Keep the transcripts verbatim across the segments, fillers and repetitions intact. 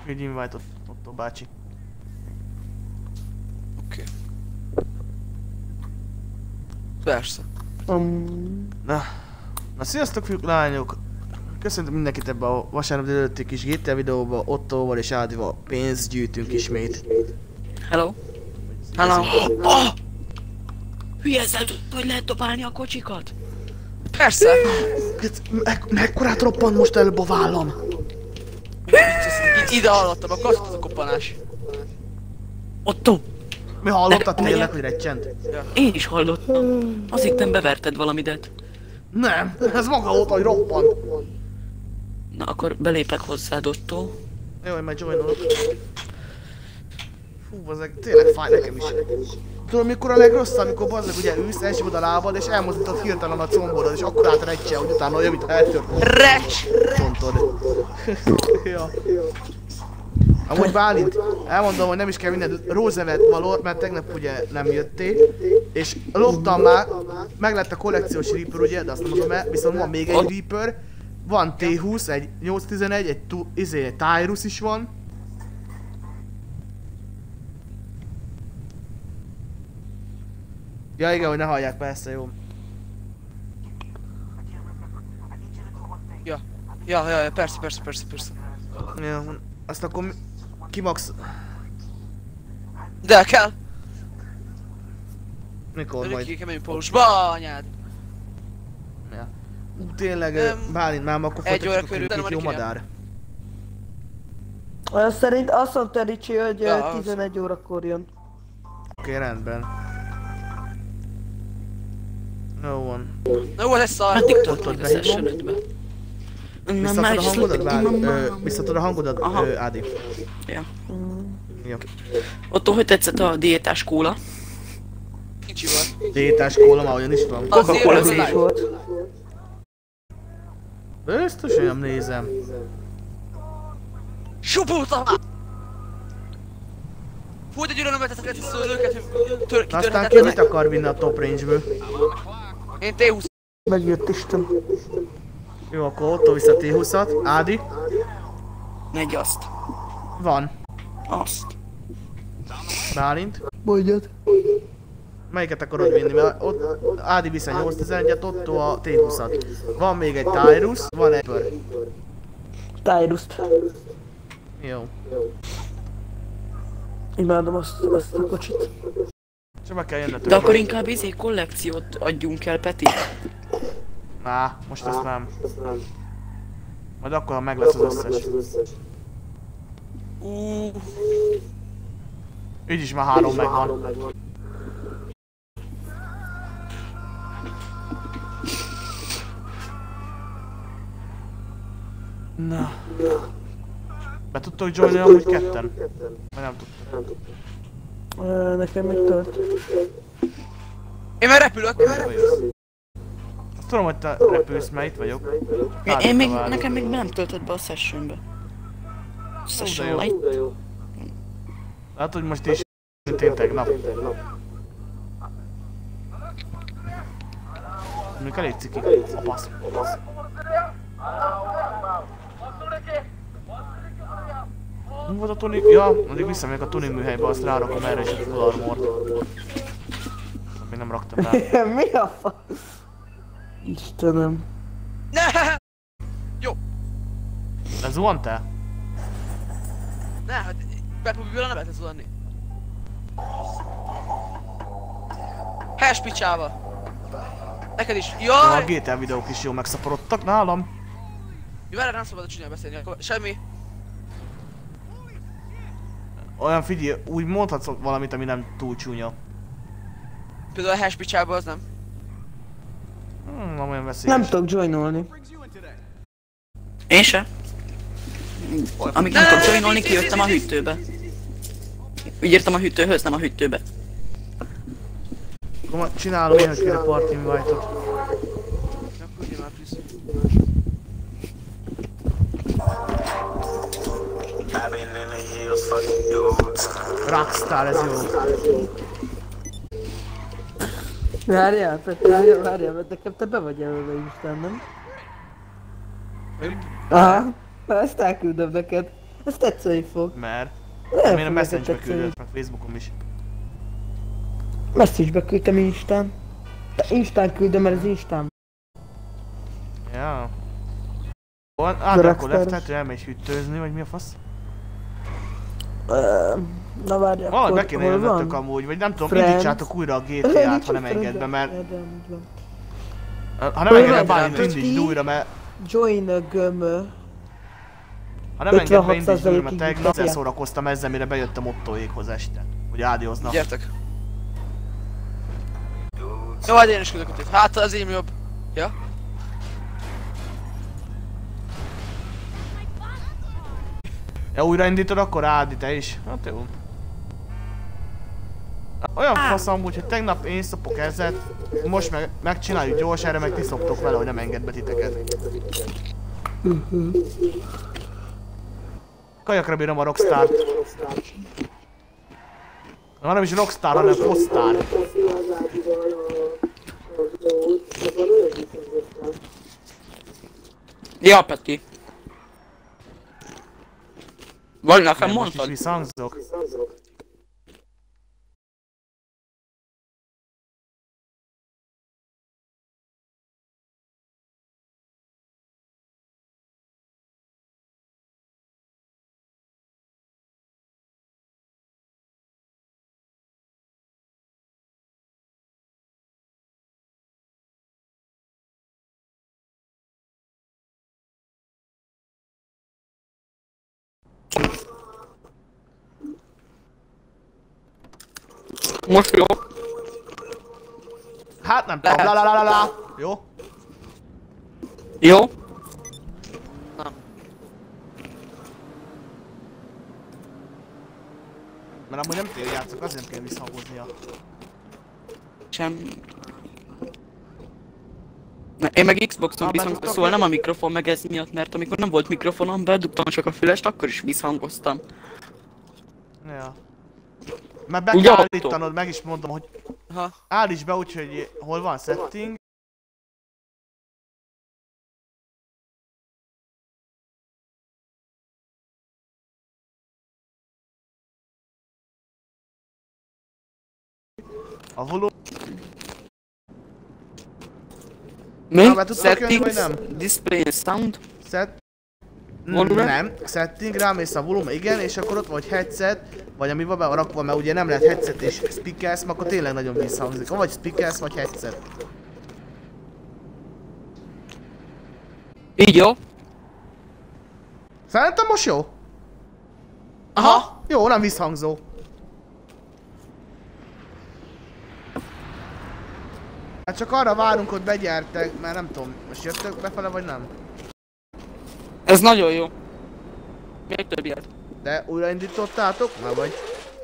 Így invite Otto bácsi. Oké. Okay. Persze. Um... Na. Na sziasztok fiúk, lányok! Köszöntöm mindenkit ebbe a vasárnap délelőtti kis gé té á videóba, Ottóval és Ádival pénzt gyűjtünk ismét. Hello. Hello. Oh! Hülye ezzel tudod, hogy lehet dobálni a kocsikat? Persze! Me mekkorát roppant most előbb a vállam? Ide hallottam, a kaszk az a koppanás. Otto! Mi hallottad tényleg, hogy recsent? Ja. Én is hallottam. Azért nem beverted valamidet. Nem, ez maga volt, hogy roppant. Na akkor belépek hozzád, Otto. Jó, én majd joinolok. Fú, bazzeg, tényleg fáj nekem is. Tudod, mikor a legrosszabb, amikor bazzeg ugye ülsz, elsívod a lábad és elmozdítod hirtelen a combodat, és akkor átrecse, hogy utána olyan, mint eltört. Recs! Contod. Ja. Amúgy Bálint, elmondom, hogy nem is kell mindent Roosevelt való, mert tegnap ugye nem jöttél, és loptam már, meg lett a kollekciós Reaper ugye, de azt nem mondom el, viszont van még egy Reaper, van té húsz, egy nyolc tizenegy, egy tu, izé, egy Tyrus is van. Ja igen, hogy ne hallják, persze, jó. Ja, ja, ja, ja, persze, persze, persze, persze. Ja, azt akkor mi... Kimax... De kell! Mikor majd? Örökké kemény pólusba, anyád! Ja. Ú, tényleg, Nem. Bálint, már akkor Egy óra folytatjuk a körül, két jó utána már madár. Azt szerint azt mondta Ricsi, hogy Ja, ja, az. tizenegy órakor jön. Oké, rendben. Jó van. Na jó, ez szar! Meddig tartod tartod be? a sessionedbe? Visszatod a hangodat, Bál? Visszatod a hangodat, Aha. ö, Ádi? Ja. Jó. Otto, hogy tetszett a diétás kóla? Kicsi volt. Diétás kóla már olyan is van. Az Coca-Cola az is is volt. Biztos, hogy nem nézem. Supultam! Fú, de gyűrűn nem vettetek ezt a szőlőket, hogy tör, Na aztán ki mit kitörhetetlenek. akar vinni a top range-ből? Én té húsz. Megjött Isten. Jó, akkor Otto vissza té húszat. Ádi? Megy azt. Van. Azt. Bálint? Mondjad. Melyiket akarod vinni? Mert ott Ádi vissza nyolc tizenegyet, Otto a té húszat. Van még egy Tyrus, van egy Reaper. Tyrus-t. Jó. Imádom azt, azt a kocsit. Csak meg kell jönnötök. De akkor inkább izé kollekciót adjunk el, Peti. Á, most ezt nem. Majd akkor, ha meg lesz az összes. Uuuuh. Így is már három megvan. Na. Be tudtok joinni amúgy ketten? Vagy nem tudtok? Uh, nekem még tölt. Én már repülök. Azt tudom, hogy te repülsz, mert itt vagyok. Én, én még, nekem még nem töltött be a sessionbe. Session jó. light. Látod, hogy most is mint én tegnap. Mondjuk elég ciki. A pasz. Mi volt a tuning? Ja, addig visszamegyek a tuning műhelybe, azt rárakom erre is a full armort. Még nem raktam rá. Mi a fa? Istenem. Ne! Jó. De zuhantál? Ne, hát Bepubiből nem lehet zuhanni. Hash picsába. Neked is. Ja, a Jaj! gé té á videók is jól megszaporodtak nálam. Jó, erre nem szabad a csúnyán beszélni, akkor semmi. Olyan figyelj, úgy mondhatsz valamit, ami nem túl csúnya. Például a hash picsába az nem. Hmm, nem olyan veszélyes. Nem tudok joinolni. Én se. Amíg nem tudok joinolni, kijöttem a hűtőbe. Úgy írtam a hűtőhöz, nem a hűtőbe. Akkor ma csinálom én, hogy kér a party invite-ot. Küldjél már, please. Rockstar, ez jó. Várjál, Peti, várjál, várjál, mert nekem te be vagy jelölve Isten, nem? Aha, ezt elküldöm neked. Ez tetszeni fog. Mert... Nem Miért a fog neked Messenger-be tetszeni. küldött, meg Facebookon is. Ezt is beküldtem Instán. De Instán küldöm, mert az Instán. Ja. Van, á, de akkor lehet, lehet, hogy elmegy hűtőzni, vagy mi a fasz? Ö, Na várj, Valahogy akkor be kéne hol jönnötök van? amúgy, vagy nem tudom, Friends. indítsátok újra a gé té á-t, ha nem enged be, mert... Friends, van. Ha nem Hol enged be van? bármit, Friends. indítsd újra, mert... Join a gömö. Ha nem enged be, ötvenhat indítsd újra, mert százalékig tegnap kapja. ezzel szórakoztam ezzel, mire bejöttem Ottóékhoz este. Hogy ádióznak. Gyertek. Jó, hát én is küldök itt. Hát az én jobb. Ja? Ja, újraindítod, akkor Ádi, te is. Hát jó. Olyan fasz amúgy, hogy tegnap én szopok ezzel, most meg, megcsináljuk gyors, erre meg ti szoptok vele, hogy nem enged be titeket. Kajakra bírom a Rockstar-t. Na, nem is Rockstar, hanem Fosztár. Ja, Peti. Vagy nekem Most is mondtad? visszhangzok. Most jó. Hát nem tudom, la la la la la. Jó? Jó. Mert amúgy nem tél játszok, azért nem kell visszhangoznia. Sem. Na, én meg Xboxon Ah, viszont bedugtam szóval ki? nem a mikrofon meg ez miatt, mert amikor nem volt mikrofonom, bedugtam csak a fülest, akkor is visszhangoztam. Ja. Mert be Ugye kell attól? állítanod, meg is mondom, hogy Ha. állíts be úgy, hogy hol van setting. A volum... Mi? Na, be tudtak jönni, vagy Settings, nem? display and sound. Set... Volume? Nem, setting, rámész a volume, igen, és akkor ott vagy headset, vagy ami van be rakva, mert ugye nem lehet headset és speakers, mert akkor tényleg nagyon visszhangzik. Vagy speakers, vagy headset. Így jó? Szerintem most jó. Aha. Jó, nem visszhangzó. Hát csak arra várunk, hogy begyertek, mert nem tudom, most jöttök befele vagy nem? Ez nagyon jó. Még több ilyet. De újraindítottátok? Már vagy?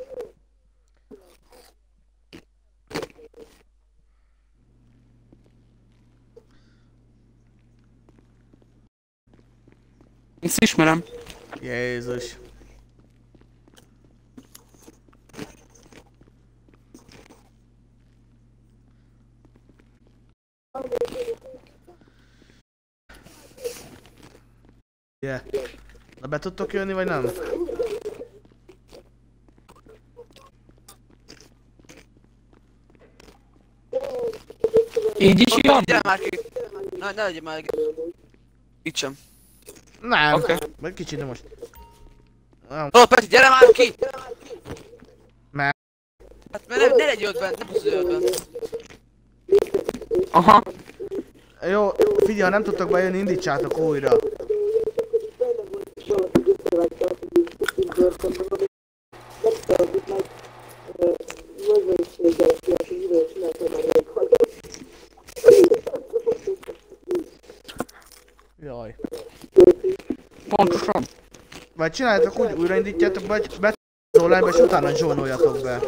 Ezt ismerem. Jézus. Yeah. Na be tudtok jönni vagy nem? Így is jön? Gyere már ki. Na, ne legyen már. Itt sem. Nem. Oké. Vagy kicsit, de most. Nem. Ó, Peti, gyere már ki! Mert... Hát mert ne, ne legyél ott bent, ne puszolj ott bent. Aha. Jó, figyelj, ha nem tudtok bejönni, indítsátok újra. Jaj. Pontosan. Vagy csináljátok úgy, újraindítjátok, vagy be az online-ba, és utána zsónoljatok be.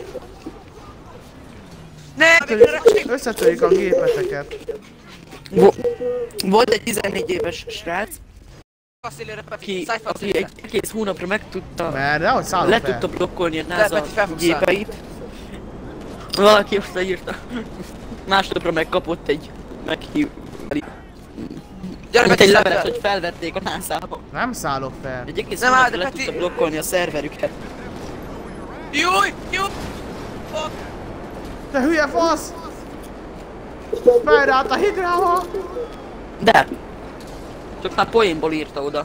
Ne, Összetörjük- Összetörjük a gépeteket. Vo volt egy tizennégy éves srác, Faszilére, Peti, aki, szállj aki faszilére. egy egész hónapra meg tudta, Mert nehogy szállok le fel. tudta blokkolni a De, NASA Peti, felfogsz rá. gépeit. Valaki azt leírta. Másnapra megkapott egy meghív... Gyere, Mint Peti, egy szállj levelet, fel. hogy felvették a nászába. Nem szállok fel. Egy egész Nem áll, hónapra de le Peti- tudta blokkolni a szerverüket. Júj, júj! Fuck! Te hülye fasz! Felrállt a hidrával! De! Csak már poénból írta oda.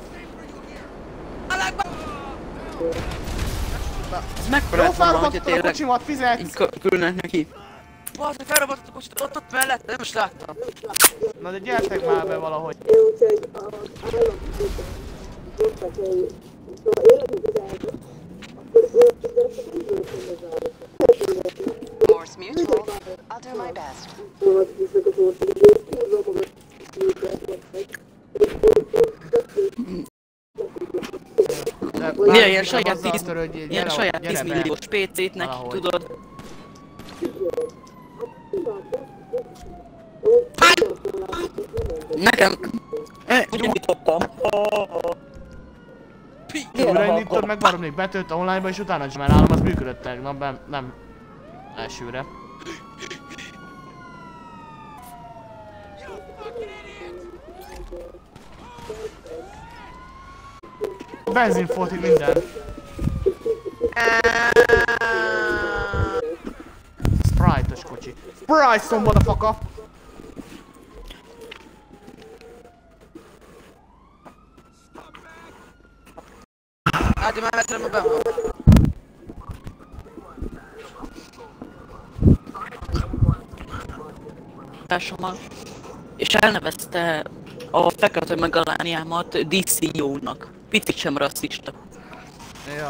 Ez mekkora Jó, lett volna, hogyha felkaptad a tényleg kocsimat, így fizetsz! kö- küldnek neki. Bazd, hogy felrobbantott a kocsit ott, ott mellett, nem is láttam. Na de gyertek már be valahogy. Morse Mutual. I'll do my best. De Milyen bárki ilyen is saját azzal tíz, törődjél, ilyen gyere- saját gyere tíz be. milliós pé cét neki, Valahogy. tudod? Nekem... Eh, Ugyanítottam. Újraindítod, meg barom még betölt a online-ba és utána sem, mert nálam az működött tegnap, nem, nem elsőre. Benzinfolt minden. Sprite-os kocsi. Sprite some motherfucker! Hát, már vettem a benn van. Társamat, és elnevezte a fekete megalániámat dé cé í ó-nak. Picit sem rasszista. Ja.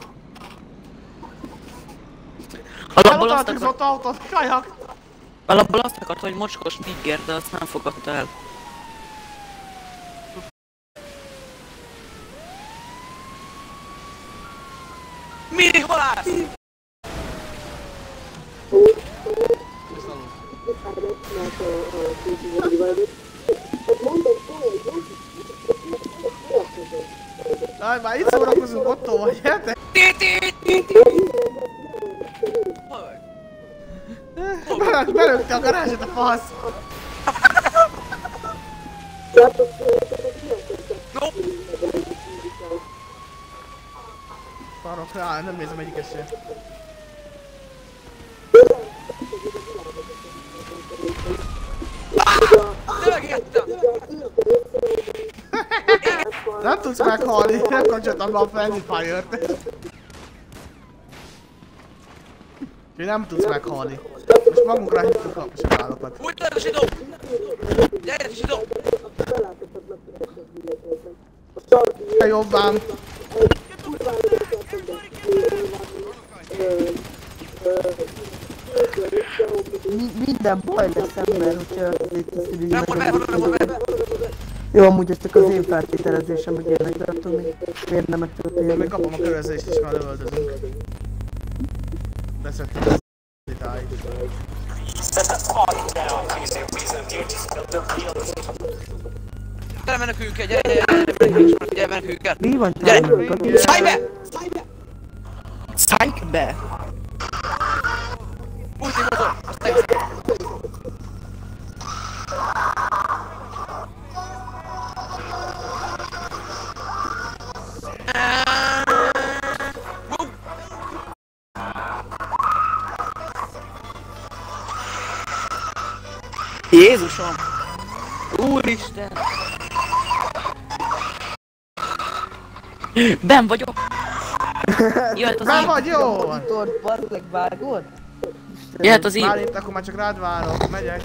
Alapból azt, akar, Elutáltűzott autót, kajak! alapból azt akart, hogy mocskos nigger, de azt nem fogadta el. Mini halász! Aj, már itt szórakozunk, Otto vagy, gyertek! Hol vagy? Be- Belőtte a garázsot a fasz! Szarok rá, nem nézem egyiket sem. Lögettem! Nem tudsz meghalni, nem kapcsoltam be a Friendly Fire-t. Úgyhogy nem tudsz meghalni. Most magunkra hittük a setálokat. Úgy tudod, gyere, Sidó! Te jobbám! Mi- minden baj lesz ember, hogyha szétszedünk Nem, meg. nem, nem, nem, nem. Jó, amúgy ez csak az én feltételezésem, hogy ilyenek tartom, még miért nem Még megtörténjenek. kapom a körözést is, már lövöldözünk. Leszettem a szitáit. Gyere, meneküljünk el, gyere, gyere, gyere, meneküljünk el, gyere, meneküljünk el. Mi van Gyere! csinálni? Szállj be! Szállj be! Ultimozol, azt tegyen. Jézusom! Úristen! Ben vagyok! Jöhet az Nem ív! vagy jó! Tudod, bazdmeg vágod? Jöhet az ív! Már itt, akkor már csak rád várok, megyek.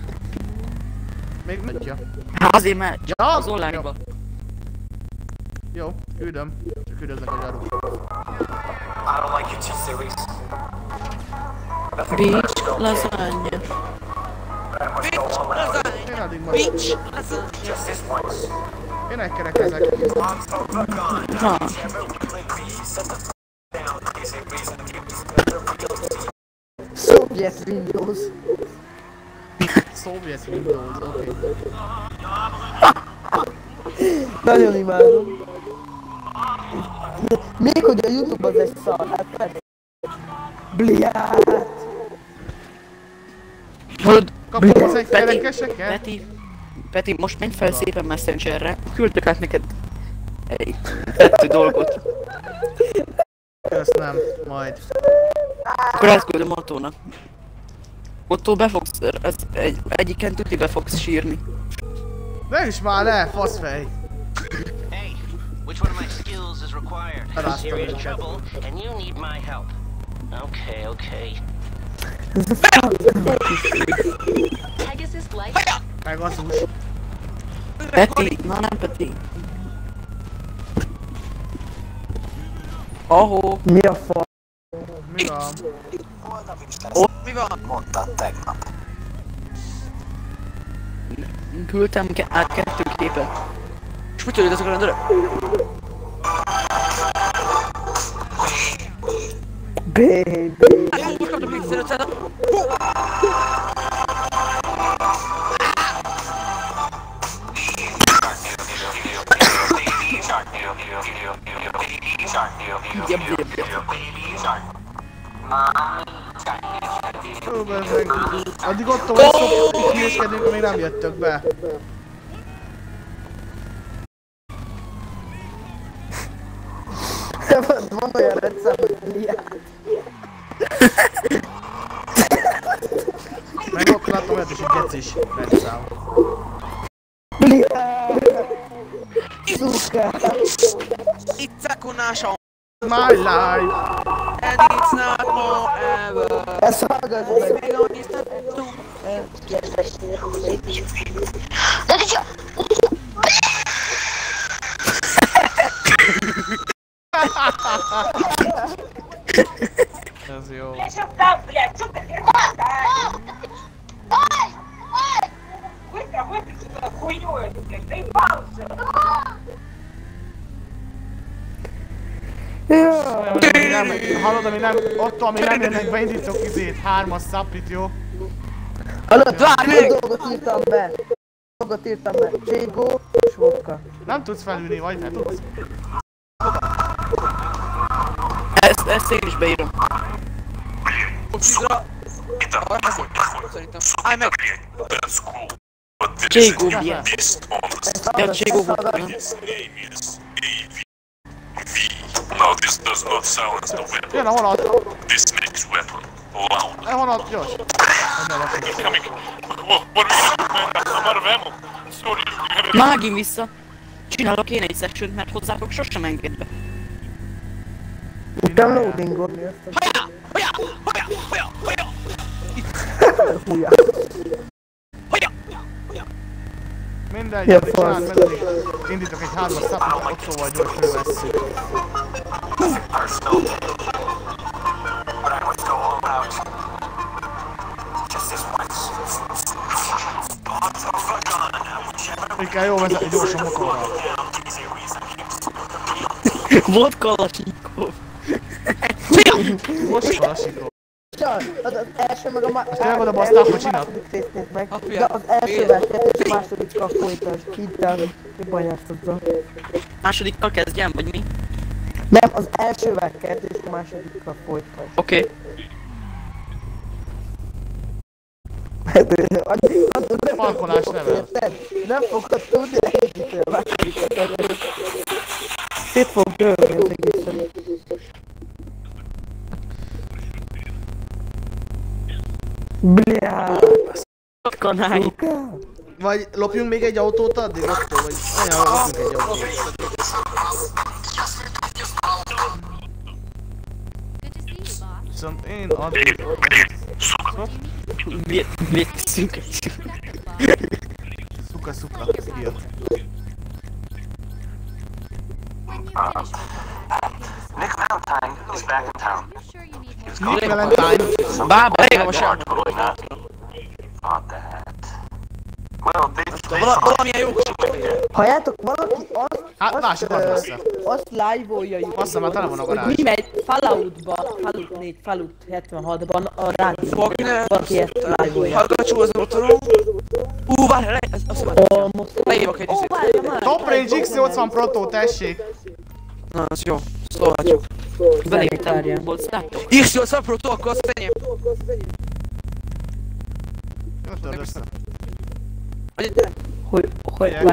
Még megy? Hát azért mert csak Ja, az online-ba. Jó, küldöm. Csak küldöznek a zsaruk. I don't like your T-series. Bitch, lasagna. Bitch, lazány! Én addig majd. Bitch, lazány! Just this once. Én egykerekezek. Na, Soviet Windows. Soviet Windows, oké. Nagyon imádom. Még hogy a YouTube az egy szar, hát persze. Bliát. hallod? Kapom az egy Peti, kerekeseket? Peti, Peti, most menj fel szépen Messengerre, küldök át neked egy kettő dolgot. Ezt nem, majd. Akkor ezt küldöm Ottónak. Ottó be fogsz, ez egy, egyiken tuti be fogsz sírni. Ne is már le, faszfej! Hey, which one of my skills is required? That's Serious the- trouble, and you need my help. Okay, okay. Pegasus light. Pegasus. Peti, na nem Peti. Ahó, Mi a fa? Mi van? Mi van? Mondtad tegnap. küldtem ke át kettő képet. És mit tudod ezek a rendőrök? Baby. Most kaptam még tizenöt. Jeb, jeb, jeb. Jó, bezzeg. Addig ott tovább hülyeskedünk, amíg nem jöttök be. Van olyan rendszám, hogy liát. Meg akkor láttam olyat is, hogy gecis rendszám. Liát. Szuka. It's a kunásom. My life! And it's not more ever. Ezt hallgass meg. We don't need to Ez jó. Jaj. Nem, hallod, ami nem, ott, ami nem jönnek be, indítok izét, hármas szappit, jó? Hallod, Várj két még! dolgot írtam be. Dolgot írtam be. Cségó és vodka. Nem tudsz felülni, vagy nem tudsz? Ezt, ezt én is beírom. Oxidra. Szerintem. Állj meg! Cségó, Nem, milyen? Ezt Ja, hallgass, Cségó ezt vodka. hallgass. Now this does not silence the weapon. Jön a vonat! This makes weapon loud. A vonat, gyors! Onnan lakik. Coming. What, what are you doing, man? I'm out of ammo. Sorry, you have Na, megint vissza. Csinálok én egy session, mert hozzátok sosem enged be. Tudtam loadingolni ezt. Hajá! Hajá! Hajá! Hajá! Hajá! Hújjá. Hajá! Mindegy, Ja, addig csináld fasz. meg, addig indítok egy hármas szappit, ott szóval gyors fölvesszük. Personal. But I was go all out. Just this once. Pop the fuck on. Whichever Így kell jó vezetni gyorsan motorral. easy reason. Volt Kalasnyikov. Most valasikó. Csak, az az első meg a második. tényleg oda basztál, hogy csinálod? részt nézd meg. Apja, De az elsővel miért? kettő és a másodikkal folytasd. Hidd el, jobban jársz azzal. Másodikkal kezdjem, vagy mi? Nem, az elsővel kettő és a másodikkal folytasd. Oké. Okay. Addig, addig nem Parkolás fogod, level. érted? Nem fogod tudni egyikről a másodikat. Szét fog dőlni az egészen. Bля. Kanály. Vagy lopjunk még egy autót addig, attól, vagy... Olyan, lopjunk egy autót. Viszont én addig... Miért, miért teszünk egy Szuka, szuka, kijött. Nick Valentine is back in town. Nick Valentine. Bába, Elég elég most most. el. Totally not. Not that. Well, they, they Vala, valamilyen jó kicsit. Halljátok, valaki azt, Hát, azt, másik ö, az messze. azt live-olja Bassza, már tele van a hogy garázs. mi megy Falloutba, Fallout négy, Fallout hetvenhatban a rádióban. Fogj ne! Valaki ezt live-olja. Hallgatsó az motorom. Ú, várj, le, ez azt mondom. Almost. Leívok egy Ó, izét. várja már! Top Range X nyolcvan Proto, tessék! Na, az jó. Szólhatjuk. Beléptem, Várjál. volt láttok? X nyolcvan Proto, akkor az enyém. Jó, törd össze. Hogy- Hogy, hogy, Ugye?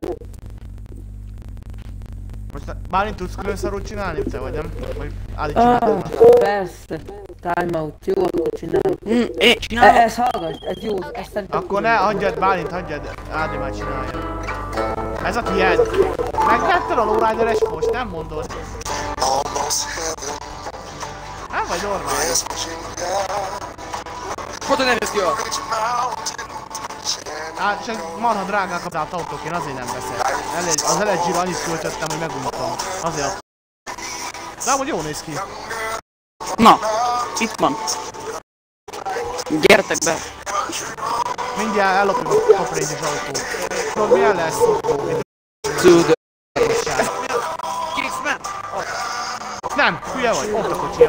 Most Bálint tudsz külön szarút csinálni, te vagy nem? Vagy Ádi Ah, csináltad már? persze. Time out, jó, akkor csinálj. Hm, én E, csinálom. ez hallgass, ez jó, ezt szerintem Akkor ne, hagyjad Bálint, hagyjad, Ádi már csinálja. Ez a tiéd. Megvetted a lowrider-es most, nem mondod? Nem vagy normális. Foton nem jössz ki jól. Hát, és ez marha drágák az autók, én azért nem veszek. Elég, az el egy gé-re annyit költöttem, hogy meguntam. Azért. De amúgy jól néz ki. Na, itt van. Gyertek be. Mindjárt ellopjuk a top range-es autót. Tudod milyen lesz? Zöld. Kingsman! Nem, hülye vagy, ott a kocsia.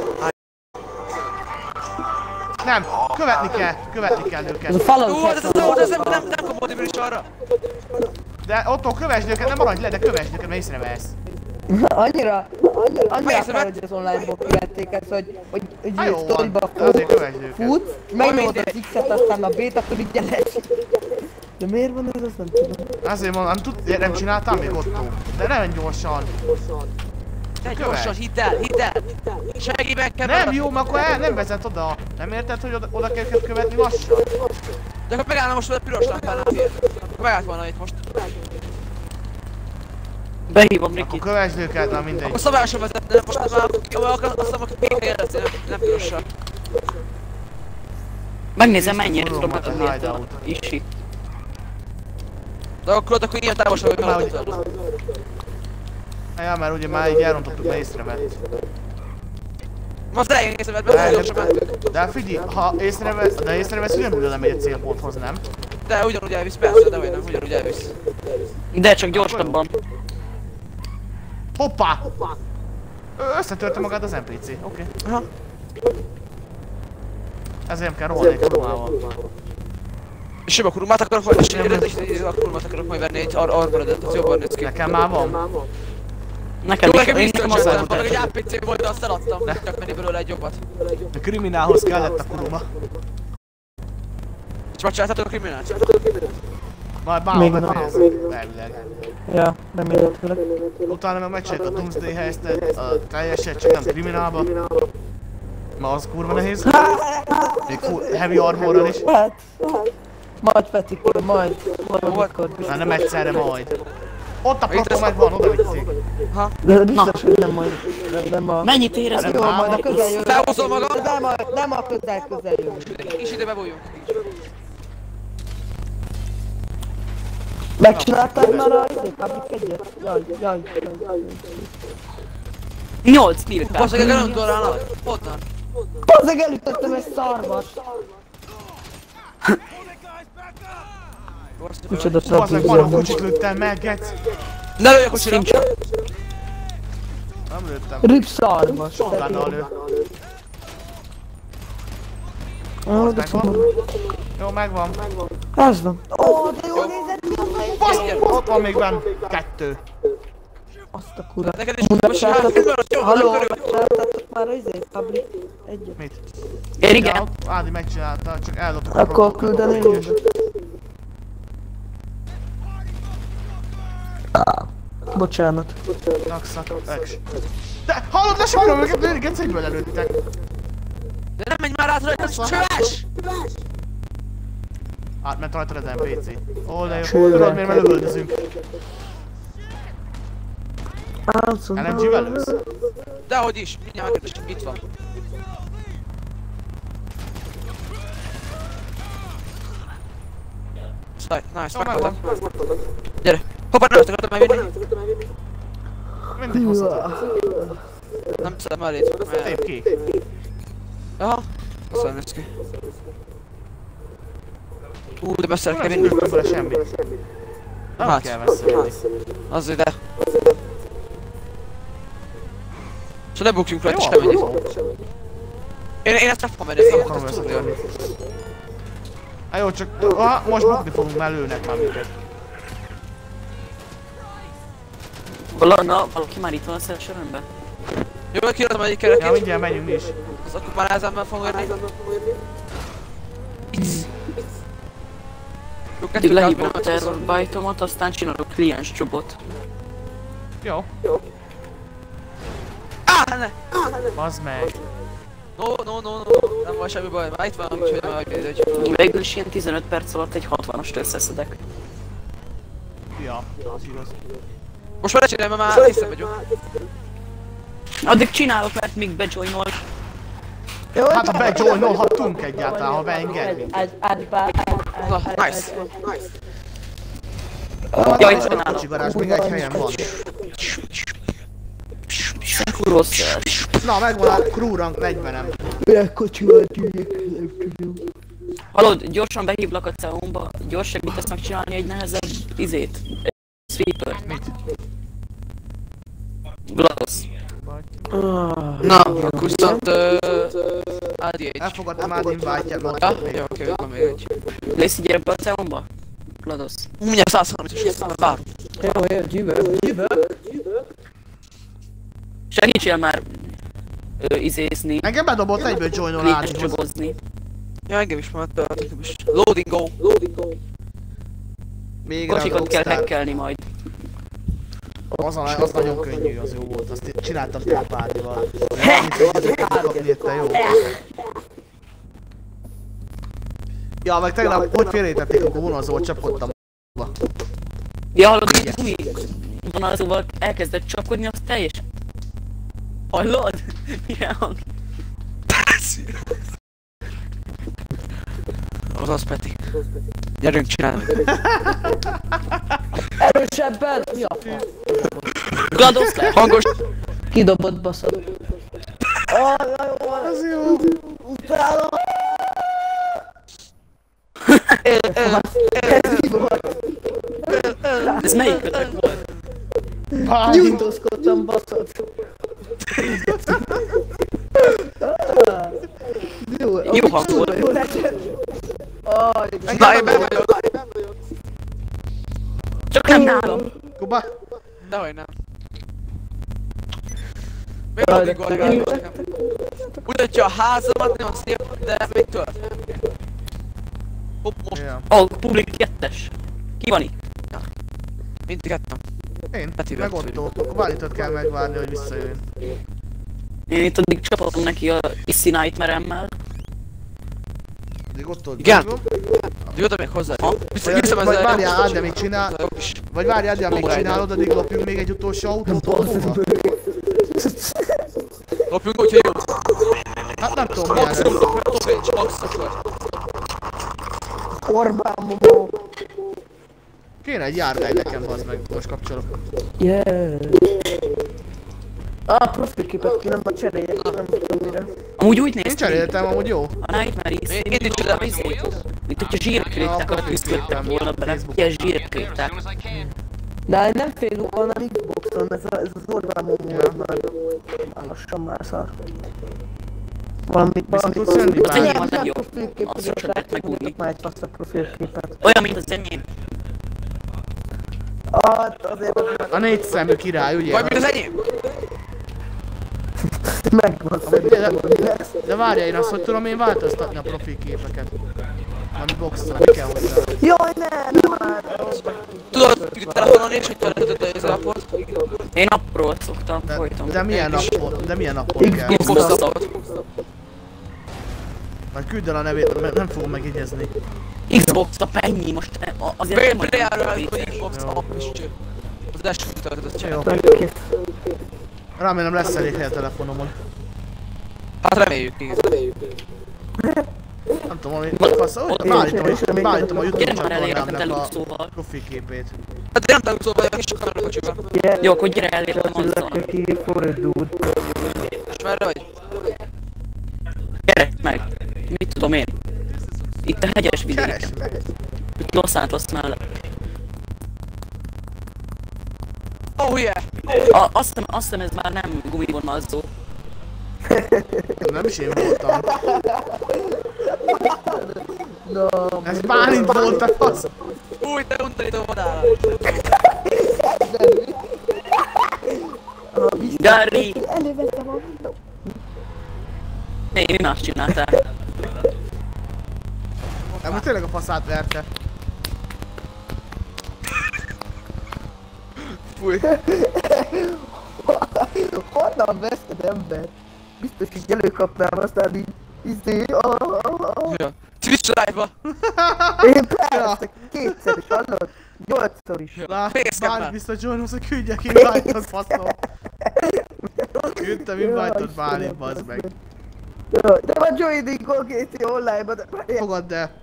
Nem, követni kell, követni kell Ez a őket. falon Jó, ez az autó, ez nem, nem, nem kompatibilis arra. De Otto, kövesd őket, nem maradj le, de kövesd őket, mert észrevesz. Annyira, annyira Megnézem, fel, hogy az online-ból kivették ezt, hogy, hogy, hogy Hát egy jó van, sztoriba azért kövesd őket. fut, megnyomod az X-et, aztán a B-t, akkor így elesik. De miért van ez, azt nem tudom. Azért mondom, nem, tud, nem csináltam még Otto. De nem gyorsan. Ne gyorsan, hidd el, hidd el. Segélyben kell Nem maradni. jó, mert akkor el, nem vezet oda. Nem érted, hogy oda, oda kell őket követni lassan? De akkor megállna most a piros lámpánál. Akkor megállt volna itt most. Behívom Akkor Rikit. kövesd őket, na mindegy. Akkor szabályosan vezetne, most már akkor azt mondom, hogy kék érdezni, nem, nem pirossal. Megnézem mennyire Tudom, tudom hogy a megadni ettől hideout. a isi. De akkor ott akkor ilyen távolságban Már megadod. hogy... Ja, mert ugye már így elrontottuk, mert észrevett. Az elején észrevett, mert nagyon gyorsan mentünk. De figyelj, ha észrevesz, de észrevesz, ugyanúgy oda megy a célponthoz, nem? De ugyanúgy elvisz, persze, de vagy nem, ugyanúgy elvisz. De csak gyorsabban. Hoppá! Ö, Összetörte magát az en pé cé, oké. Aha. Ezért nem kell rohanni egy kurumával. És jobb a kurumát akarok majd, és és a kurumát akarok majd venni egy ar armoredet, az jobban néz ki. Nekem már van. Nekem Jó, is, nekem én is nekem tök az jöttem, volt valami egy egy. á pé cé volt, de azt eladtam, csak menni belőle egy jobbat. A kriminálhoz kellett a kuruma. És már csináltatok a kriminált? Majd Még bámol nem. befejezzük, elvileg. Ja, remélhetőleg. Utána meg megcsináljuk a Doomsday helyzetet, a teljeset, csak nem kriminálba. Ma az kurva nehéz. Még kur- heavy armorral is. Hát, majd Peti, majd, valamikor. Hát nem egyszerre majd. Ott a plakon meg van, oda viszik. De biztos, hogy nem majd, nem a... Mennyit érez Jó, majd a közeljövő. Felhúzom magam. De nem a, nem a közel közeljövő. Kis időbe bújjunk. Megcsináltad már a izét, a egyet? Jaj, jaj, jaj. nyolc tiltál. Basszak, egy nem durálnak. Honnan? Bazzeg, elütöttem egy szarvast. Micsoda Bazdmeg marha stratégia. kocsit lőttem meg, gec. Ne lőj a kocsira! Nem lőttem. Rip szarvast. Sokánnal lő. Ó, de Megvan? szomorú. Jó, megvan. Ez van. Ó, de jó nézed ki a fejét. Basz, ott van még benn. Kettő. Azt a kurat. Neked is Mutat most hát csináltatok? kimaradt jó, Halló, nem körül. csináltatok már az izét, Pabli? Egyet. Mit? Én igen. Ja, Ádi megcsinálta, csak elloptuk a Akkor rockot. küldeném mindet. Bocsánat. Nakszak, ex. De hallod, de sokan őket lőni, gec egyből előttek. De nem menj már át rajta, ez csöves! Átment rajta az en pé cé. Ó, de jó. Csőre. Tudod miért, mert lövöldözünk. Ácom. el em gé-vel lősz? Dehogy is, mindjárt megkeresem, itt van. Szaj, nice, Jó, megvan. megvoltam. Gyere. Hoppá, nem ezt akartam megvinni. Mindig hozhatod. Nem szedem elét. Tép ki. Aha. Aztán néz ki. Ú, de messze kell Nem vinni. tudok vele semmit. Nem Hát. kell messze vinni. Az ide. Csak ne bukjunk rajta Jó, semmi. jó. Én, én ezt nem fogom menni, ezt nem Akarom fogom ezt összetörni. tudni. Hát jó, csak ah, most bukni fogunk, mert lőnek már minket. Vala, na, valaki már itt van a szersoremben? Jó, kiadom egyik Ja, kerekét. mindjárt menjünk mi is. Az akkor már ezenben fogom érni. Addig lehívom a Terror Byte-omat, aztán csinálok kliens jobot. Jó. Áh, ne! Bazd meg. No, no, no, no, nem van semmi baj, már itt van, úgyhogy majd egy... Végül is ilyen tizenöt perc alatt egy hatvanast összeszedek. Ja, az igaz. Most már ne csinálj, mert már észre vagyok. Addig csinálok, mert még bejoinol. Hát ha bejoinolhatunk egyáltalán, ha beengedni. Na, nice. Jaj, A csinálok. kocsigarázs még egy helyen van. Kurva szar. Na, megvan a crew rank negyvenem. Milyen kocsival tűnik, nem tudom. Hallod, gyorsan behívlak a cé e o-ba, gyors segítesz megcsinálni egy nehezebb izét. Egy sweepert. Mit? GLaDOS. Na, akkor viszont... á dé há. Elfogadtam már invite-ját, Ja? Jó, oké, van még egy. Léci, gyere be a cé e o-ba? GLaDOS. Hú, mindjárt száz harmincas, várunk. Jó, jó, gyűvök, gyűvök. Segítsél már ö, izézni, Engem bedobott egyből joinol kliens áthoz. jobozni. Ja, engem is már nekem is. Loading go. Végre Kocsikat kell Rockstar. hackelni majd. Az, a, az nagyon könnyű, az jó volt. Azt én csináltam több párdival. harmincegyet kapni érte, jó. Ja, meg tegnap, hogy félretették, akkor vonalzóval csapkodtam. Ja, hallod, hogy gumi vonalzóval elkezdett csapkodni, az teljesen... Hallod? Milyen hang? Az az Peti. Gyerünk, csinálni. Erősebben! Mi a fasz? GLaDOS le! Hangos. Kidobott baszod. Ah, jó, Az jó. utálom! Ez mi volt? Ez melyik kötek volt? Bálint. Nyújtózkodtam, baszod. Jó, Jó hang volt. jó legyen. Aj, Na, én ben vagyok. Csak nem nálam. Kuba? Dehogy nem. Még loading go legalábbis nekem. Mutatja a házamat, nem szép, de még tört. Hopp, most Ja. A publik kettes. Ki van itt? mindig kettem. Én, Peti meg vett Otto. Akkor Bálintot kell megvárni, hogy visszajön. Én itt addig csapatom neki a Issy Nightmare-emmel. Addig Otto. Igen. Jöttem még hozzá. Ha? Vissza, vissza Vagy ezzel. várjál, Ádám, még csinál. Vagy várjál, Ádám, még csinálod, addig lopjunk még egy utolsó autót Ottóval. Lopjunk, hogyha jó. Hát nem tudom, milyen lesz. Orbán momó. Kéne egy járdály nekem, bazd meg, most kapcsolok. Yeah. Ah, profilképet kéne ma cseréljek, nem tudom mire. Amúgy úgy néz Én ki, cseréltem, amúgy jó. a Nightmare Issy, Én is csinálom. mint hogyha zsírkrétákat küzdöttek volna bele, ilyen zsírkréták. As soon as I can. De nem félünk, hanem Xboxon, ez, a, ez az Orbán momó, ez már lassan már szar. Valamit, valamit... tudsz jönni, Az enyém bár? az nem jó. Profilkép, Az hogy sem lehet megújni. már egy fasz a profilképet. Olyan, mint az enyém. Ah, azért A négy szemű király, ugye? Vagy mint az enyém? megvan szerintem, hogy lesz. De várjál, én azt, hogy tudom én változtatni a profilképeket. Ami boxra, mi kell hozzá. Jaj, ne, nem már! Tudod, telefonon és hogy töltöd az appot? Én napról szoktam De, folyton. de milyen napon, de milyen napon kell? Xbox napot. Majd küldd el a nevét, mert nem fogom megjegyezni. Xbox a ennyi, most a- azért nem Be- olyan Bejárul, vicces. hogy Xbox app is cső. Az első töltöd, azt Jó. csinál. Kész. Remélem lesz elég hely a telefonomon. Hát reméljük, igen. Nem tudom, hogy fasz, hogy beállítom, hogy beállítom a Gyere YouTube már elérre, te csatornámnak a telúszóval. profilképét. Hát én nem tudok szóval, hogy kis kamerakocsival. Jó, akkor gyere elérre azzal. Ki fordul. És merre vagy? Gyere meg. Mit tudom én? Itt a hegyes Keresd vidéken. meg! Itt Los Santos mellett. Oh yeah! A, azt hiszem, azt hiszem ez már nem gumivonalzó. Nem is én voltam. No, Ez Bálint volt a fasz! Új, te undorító vadállat! Gary! elővettem a videót. Hé, mi más csináltál? Nem, hogy tényleg a faszát verte. Fúj. Honnan veszed ember? Biztos, hogy előkapnám, aztán így... Izé... Ja. Twitch live-ba. Én persze, kétszer is, hallod? Nyolcszor is. Lát, Fészkem bár már. biztos joinos, hogy küldjek invite-ot, faszom. Küldtem invite-ot Bálint, bazd meg. Jó, de van joining a gé té online-ba, de... Fogadd el.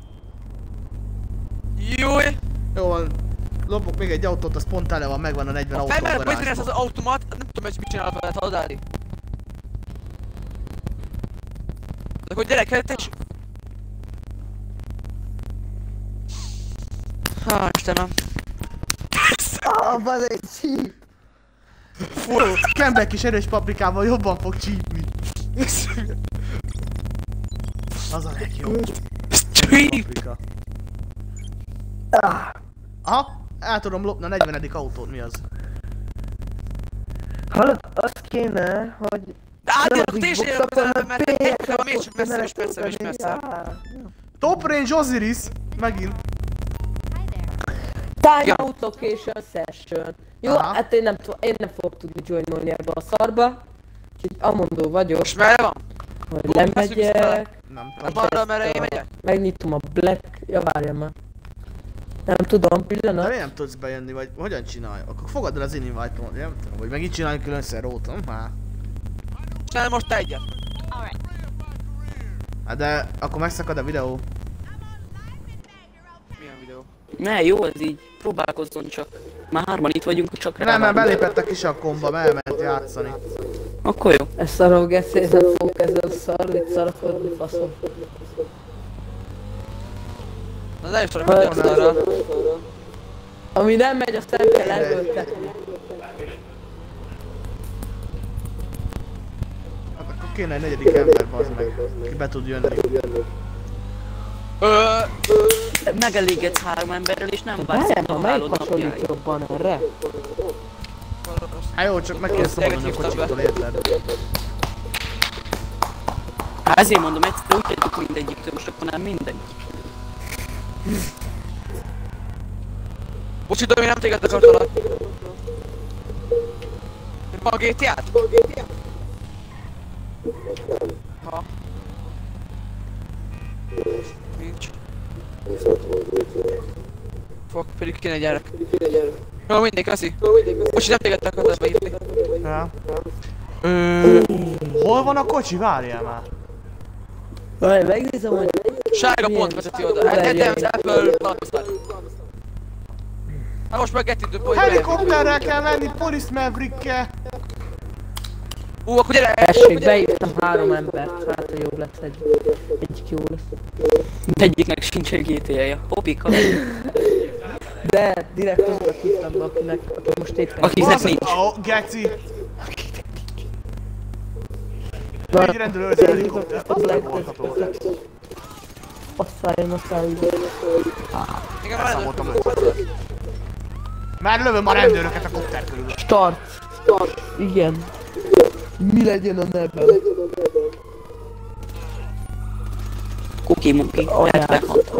Júj. Jó van. Lopok még egy autót, az pont tele van, megvan a negyven autó a Felmerett pozitív ez az garázsban. automat, nem tudom, hogy mit csinál vele, hallod Ádi? De akkor gyerek, helyettes... Há, Istenem. Ah, van egy csíp! Fú, Kembeck is erős paprikával jobban fog csípni. Az a legjobb. Stream! Paprika. Ah, Aha, el tudom lopni a negyvenedik autót, mi az? hallod, az kéne, hogy... De Ádi, nem akkor az te is Xbox, érjél hanem közelebb, mert pé es egyre van még Xbox csak messze és messze és kéne messze. á, Top Range Osiris, megint. Time out location session. Jó, Aha. hát én nem, én nem fogok tudni joinolni ebbe a szarba. Úgyhogy amondó vagyok, Most merre van? hogy Hú, feszülünk lemegyek, szépen. Nem A tudom. balra merre én megyek? megnyitom a black, ja várjam már. Nem tudom, De pillanat. miért nem tudsz bejönni, vagy hogyan csinálj? Akkor fogadd el az én invite-omat, nem tudom, vagy megint csinálj külön szerót, nem? Hát. Csinálj most te egyet. Hát de akkor megszakad a videó. Milyen videó? Ne, jó ez így. Próbálkozzon csak. Már hárman itt vagyunk, csak Nem, mert rá belépett a kisakkomba, mert elment játszani. Akkor jó. Ez szaró geszély, nem fogok ezzel szarni, szarakodni, faszom. Na ne is tudom, hogy azt arra. Ami nem megy, azt nem kell erőltetni. Hát akkor kéne egy negyedik ember, bazd meg, ki be tud jönni. Ö, Megelégedsz három emberrel és nem vársz Várjál, a ha melyik hálód hasonlít napjáig. jobban erre? Hát jó, csak meg kell szabadulni a kocsiktól, érted? Hát ezért mondom, egyszer úgy tegyük mindegyiktől, most akkor nem mindegy. bocsi, Domi, nem téged akartalak. Van a gé té á-t? Ha. Nincs. Fog, pedig kéne gyerek. Jó, mindig, köszi. Bocsi, nem téged akartalak beírni. Ja. Ö, hol van a kocsi? Várjál már. Várj, megnézem, hogy... Sárga milyen- pont vezeti oda. Adams, Apple, Balmazar. Hát most meg get into point. Helikopterrel kell menni, Police Maverick-kel. Ú, akkor gyere! Tessék, beírtam három embert, hát ha jobb lesz egy. Egyik jó lesz. Egyiknek sincs egy gé té á-ja. Hoppika. De direkt azokra hívtam be, akinek, aki most éppen... Akinek nincs. Ó, oh, geci. Van- Egy rendőrőrző helikopter, az Black- megoldható. Aztán, aztán... Igen, már nem. Számoltam öt. Már lövöm a rendőröket a kopter körül. Start! Igen. Mi legyen a neve? Kuki muki. Anyád. hetvenhat.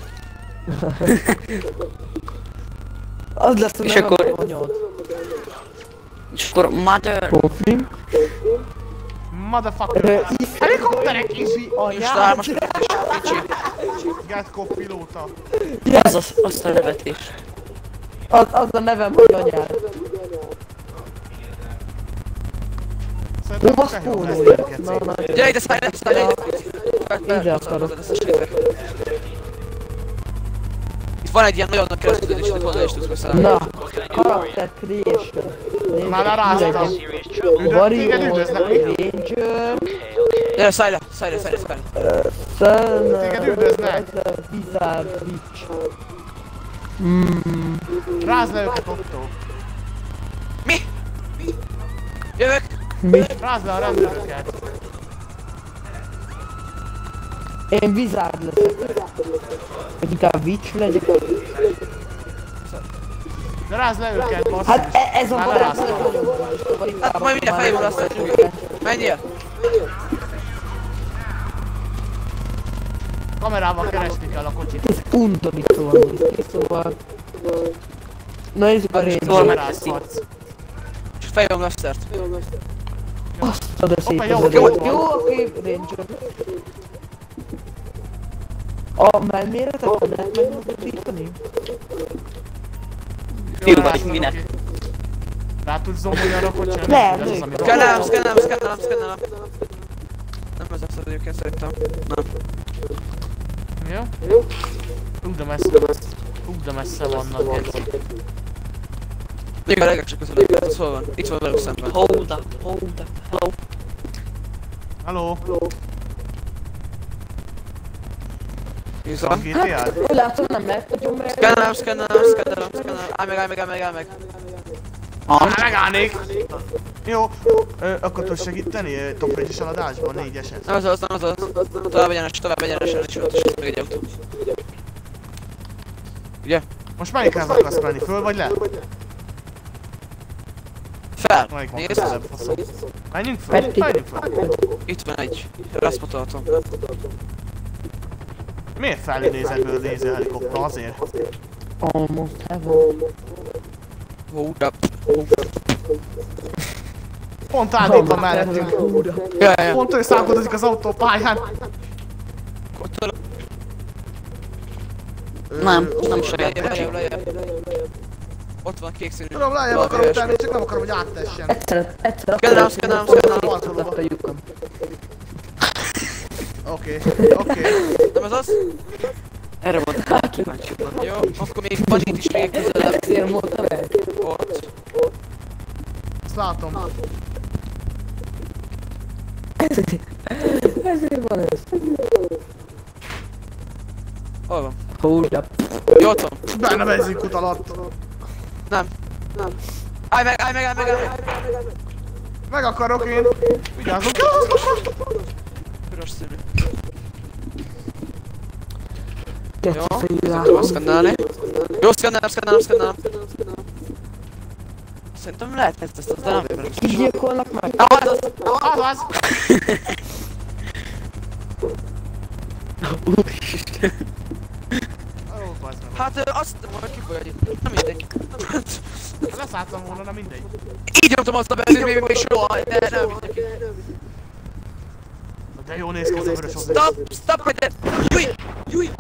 Az lesz a És neve, akkor- anyad. És akkor Mother... Kofi. Motherfucker. Helikopterek is. Nincs rá, most nincs. Gatcop pilóta. Az az, azt a nevetés. Az, az a nevem, hogy anyád. Szerintem Hova sehol lesz spórolja? őket, Na, szép. na, Gyere ide, szállj le, szállj le! Ide akarok. Itt van egy ilyen nagyon nagy keresztül, és itt oda is tudsz beszállni. Na, Character Creation. Már leráztam. Üdv- Warrior, Téged üdvözlek, Mika. Ranger, Gyere, szállj le, szállj le, szállj le, szállj le. Sun, Téged üdvözlek. Wizard, Witch. Rázd le őket, Otto. Mi? Jövök! Mi? Rázd le a rendőröket. Én Wizard leszek. Vagy inkább Witch legyek. De rázd le őket, basszus. Hát e- ez a Már barát leráztam. Hát majd mindjárt feljövő azt mondjuk. Menjél! Kamerával keresni kell a kocsit. Ez undorító amúgy, szóval... Na nézzük a Szóval Ranger. megteszi. És fejlom leszert. Azt a de szép Hoppá, az jó, a jó, Ranger. Jó, oké, Ranger. A mellméreteket lehet megmozdítani? Fiú vagy minek. Rá tudsz zombolni arra, hogy csinálni? Nem, Ez az, nők. ami Szkennelem, szkennelem, szkennelem, szkennelem. Nem ez az egyébként szerintem. Nem. Jó? Hú, de messze, hú, de messze vannak ez. Még a legelső közül, ez hol van? Itt van velük szemben. Hold up, hold up, hello. Halló? Nézzem. Van gé té á? Úgy látom, nem lehet nagyon meg. Szkennelem, szkennelem, szkennelem, szkennelem. Állj meg, állj meg, állj meg, állj meg. Ah, Megállnék! Jó, ö, akkor tudsz segíteni ö, top egy adásban, négyeset? Nem az az, nem az az. Tovább egyenes, tovább egyenesen, és ott is még egy autó. Ugye? Most melyikhez akarsz menni, föl vagy le? Fel! Melyik van Nézd! közelebb, faszom? Menjünk föl? Pedig. Menjünk föl! Itt van egy. Raszpotoltam. Miért felé nézel föl néző helikopter? Azért? Almost heaven. Hold up. Pont áll itt van mellettünk. Ja, ja. Pont ő szállkodozik az autópályán. nem, nem saját Lejjebb, kocsi. lejjebb, lejjebb. Ott van kék színű. Tudom, lejjebb akarok tenni, csak nem akarom, hogy áttessen. Egyszer, egyszer Szkennelem, akarok, szkennelem, hogy szkennelem. szétszakadt a lyukam. Oké, oké. Nem az az? Erre voltak kíváncsiak. Jó, akkor még van itt is még közelebb. Ezért mondtam el. Ott. Ezt látom. Ezért van ez. Hol van? Hold up. Jó, ott van. Benne benzinkút alatt. Nem. Nem. Állj meg, állj meg, állj meg, állj meg. Meg akarok én. Vigyázzunk. Piros színű. Get Jó, figure tudom out. szkennelni. Jó, szkennelem, szkennelem, szkennelem. Szerintem lehet ezt, azt, de nem vagyok Így gyilkolnak meg? Ah, az az! Az az! Ó, bazd meg. Hát ö, azt nem mondom, hogy kifolyad itt. Nem mindegy. Leszálltam volna, na mindegy. Így nyomtam azt a belül, még soha, de nem mindegy. De jó néz ki az a vörös hozzá. Stop! Stop right there! Júj! Júj!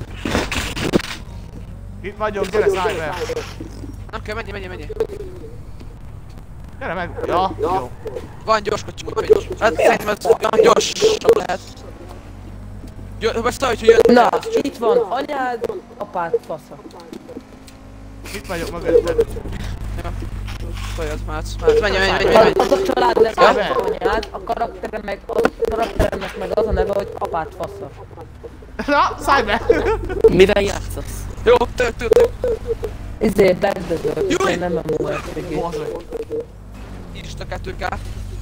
Itt vagyok, gyere, szállj be! Nem kell, menjél, menjél, menjél. Gyere meg! Ja, jó. Van gyors kocsi úgy. Hát szerintem ez olyan gyorsabb lehet. Jó, most tudod, hogy jön. Na, itt van anyád, apád, fasza. Itt vagyok mögötted. Folyad, Mácz. Mácz, menj, menj, menj, menj, Az menj. a család lesz Ja. az anyád, a karaktere meg, a karakteremnek meg az a neve, hogy apád, fasza. Na, szállj be! Mivel játszasz? Jó, tök, tök, tök. Ezért Black Desert, Júj! én nem em o er pé gé. Bazd meg. Így is a kettő ká.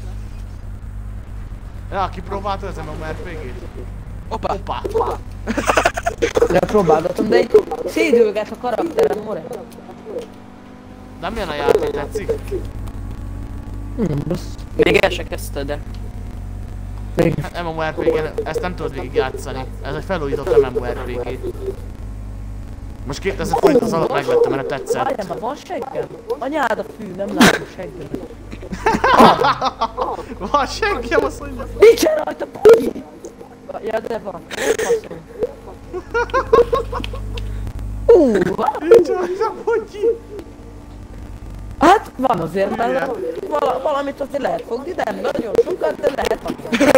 Ja, kipróbáltad az em em o er pé gét? Hoppá. Hoppá! De próbálgatom, de így szédülget a karakterem, more. Nem milyen a játék, tetszik? Hmm, rossz. Még el se kezdted, de... Még. Hát em em o er pé gén, ezt nem tudod végig játszani. Ez egy felújított em em o er pé gé. Most kétezer forint az alatt megvettem, mert tetszett. Várjál, már van seggem? Anyád a fű, nem látom seggem. Van seggem, azt mondja. Nincsen rajta pogyi! Ja, de van. Faszom. Ú, van. Nincs rajta, Pogyi! Hát van azért benne, vala, valamit azért lehet fogni, de nem nagyon sokat, de lehet fogni.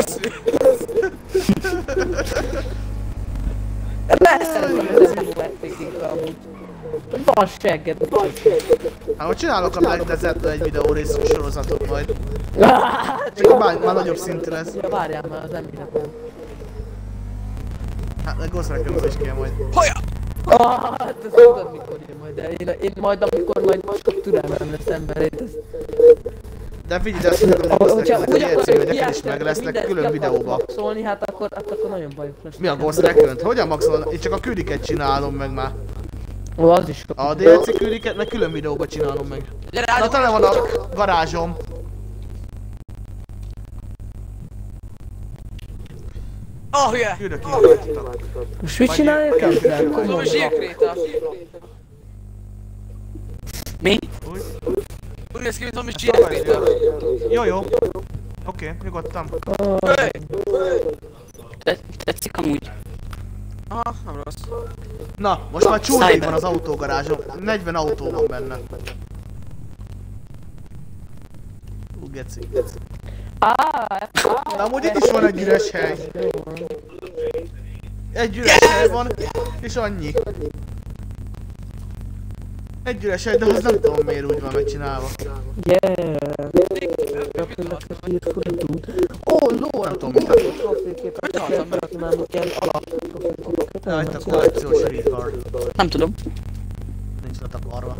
Leszeretem az em o er pé gé-be amúgy. Van segged. Hát most csinálok a Black Desert egy videó rész sorozatot majd. Csak már, már nagyobb szintű lesz. Ja, várjál már, az említettem. Hát a Ghost Recon is kell majd. Hajja! Ah, hát ez tudod mikor jön majd, de én, én majd amikor majd sok türelmem lesz emberét, ez... De figyelj, de azt mondom, hogy a Ghost Hogyha Recon úgy egy akarjuk jegyző, neked is kiásni, meg hogy lesznek mindent külön ki akarunk videóba. maxolni, hát akkor, hát akkor nagyon bajok lesz. Mi a Ghost Recon? Hogyan maxolod? Én csak a küldiket csinálom meg már. Ó, az is. A dé el cé küldiket meg külön videóba csinálom meg. Gyere, Na tele van a garázsom. Oh, hülye! Küldök invite-ot. Most mit csináljak ezzel? Tudom, hogy Komolyan. zsírkréta. Úgy. Úgy néz ki, mint valami G S P-től. Jó, jó. Oké, nyugodtan. Hey! Te- Tetszik amúgy. Aha, nem rossz. Na, most már csúszik Cyber. van az autógarázson. negyven autó van benne. Ú, geci. Áááá! De amúgy itt is van egy üres hely. Egy üres hely van, és annyi. Egy üres hely, de az nem tudom miért úgy van megcsinálva. Yeah! Ó, ló! Nem tudom mit tenni. Profilképet kell beraknám, ilyen alap profilképeket. Ja, itt a kollekciós record. Nem tudom. Nincs letakarva.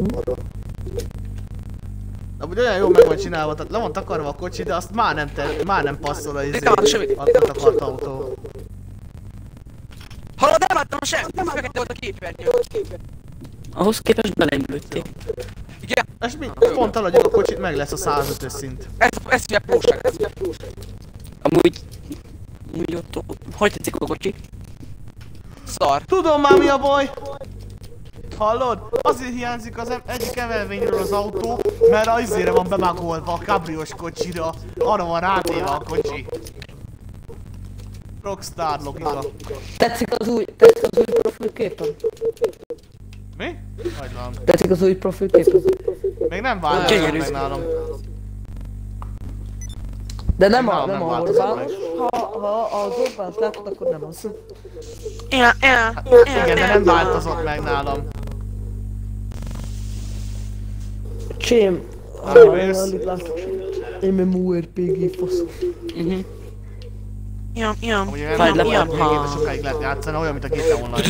De amúgy olyan jól meg van csinálva, tehát le van takarva a kocsi, de azt már nem, te, már nem passzol a izé, Nem látom semmit. a letakart autó. Hallod, nem láttam semmit, nem fekete volt a képernyő. Ahhoz képest belenyűlődték. Igen, És mi? Pont eladjuk a kocsit, meg lesz a százötös szint. ez, ez ugye próság, ez ugye Amúgy... Amúgy ott... Hogy tetszik a kocsi? szar. Tudom már mi a baj! Hallod? Azért hiányzik az em- egyik emelvényről az autó, mert az izére van bemagolva a kabriós kocsira. Arra van rátéve a kocsi. Rockstar logika. Tetszik az új, tetszik az új profilképen? Mi? Hagylám. Tetszik az új profilképen? Még nem változott Gyönyörű. meg nálam. De nem Nem, a, nem nem a változott Orbános. Ha, ha az Orbánt látod, akkor nem az. Ja, ja, Igen, de nem változott meg nálam. Csém. Hányba érsz? Én meg em er pé gé fasz. Mhm. Jam, jam. Amúgy nem Fájd le. olyan végén, de sokáig lehet játszani, olyan, mint a gé té á Online.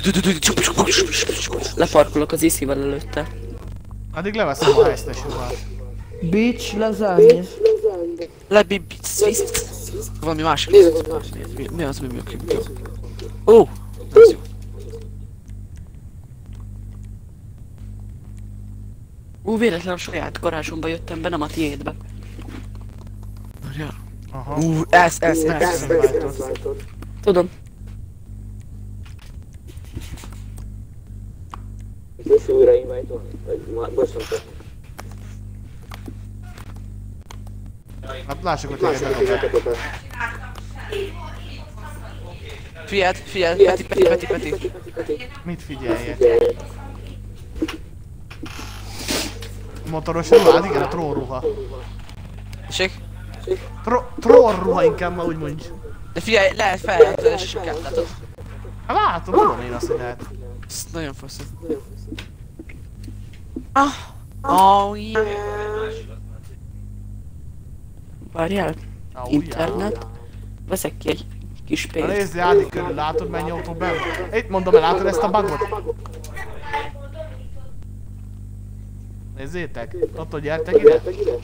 Leparkolok az iszivel előtte. Addig leveszem a helysztesúval. Bitch, lezárni. Let me be swist. Valami másik. Mi, mi az, mi mi mi mi? Ó, ez jó. Ú, véletlen a saját garázsomba jöttem be, nem a tiédbe. Várjál. Aha. Ú, ez, ez, ez. Invite-ot. Tudom. Most újra invite-on, vagy ma- bocsánat. Hát lássuk, hogy téged megakad. Figyeld, figyeld, Peti, Peti, Peti, Peti. Mit figyeljek? Motoros ruhád, igen, a trónruha. Tessék? Tro trónruha inkább, ma úgy mondj. De figyelj, lehet feljelenteni, és sokat látod. Hát látom, tudom én azt, hogy lehet. Ez nagyon fasz. Ah, oh yeah. Várjál. Au, Internet. Veszek ki egy kis Na pénzt. nézd, Jádi körül, látod mennyi autó benn? Itt mondom el, látod ezt a bugot? Nézzétek, ott, hogy gyertek ide?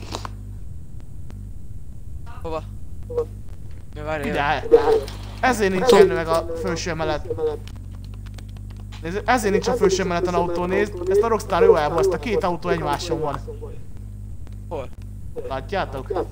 Hova? Ja, várjál, ide. Ide! Ezért nincsen meg a felső emelet. Nézd, ezért nincs a felső emeleten autó, nézd. Ezt a Rockstar jó elbaszta, két autó egymáson van. Hol? Látjátok?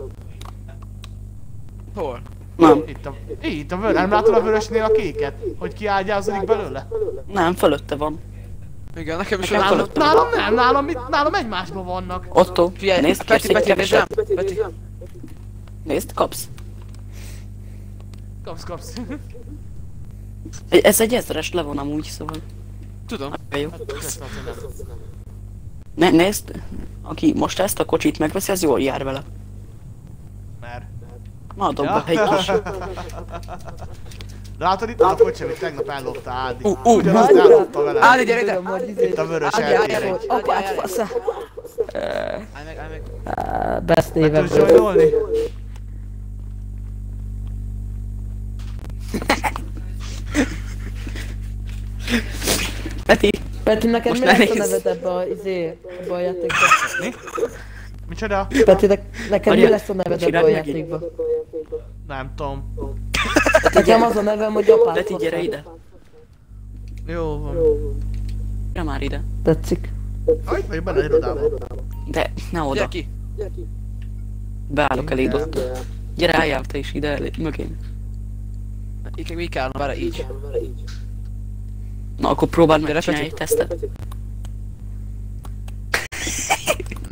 Hol? Nem, Itt a... Itt a vörös, nem látod a vörösnél a kéket? Hogy kiágyázódik belőle? nem, fölötte van. Igen, nekem is Nekem olyan. fölötte. Nálam nem, nálam, mit, nálam egymásban vannak. Otto, Figyelj, nézd, kérsz Peti, egy Peti, nézd rám. keveset. Peti. Nézd, kapsz. Kapsz, kapsz. Ez egy ezres levon amúgy, szóval. Tudom. Jó. Köszönöm, hogy nem. Ne, nézd, aki most ezt a kocsit megveszi, az jól jár vele. Mert... Na, adok be egy kis. Látod itt a kocsi, amit tegnap ellopta Ádi. Ú, ú, Ugyanazt ellopta vele. Ádi, gyere ide! Itt a vörös Ádi, el té állj egy. meg, Apát fasza. állj meg, állj meg. Best Meg éve. tudsz sajnolni? Peti, Peti, neked Most mi ne lesz a nézz. neved ebbe a, izé, ebbe a játékba? Mi? Micsoda? Peti, ne, neked mi Várjál, lesz a neved ebbe csináld a meg így. játékba? Nem tudom. Nekem az a nevem, hogy apát Peti, gyere fasza. ide. Jó van. Gyere már ide. Tetszik. Hogy vagy benne irodában? De, ne oda. Gyere ki! Beállok eléd ott. Gyere, álljál te is ide elé, mögém. Így mi kell, várj, így. Na, akkor próbáld meg Gyere, csinálni egy Peti. tesztet.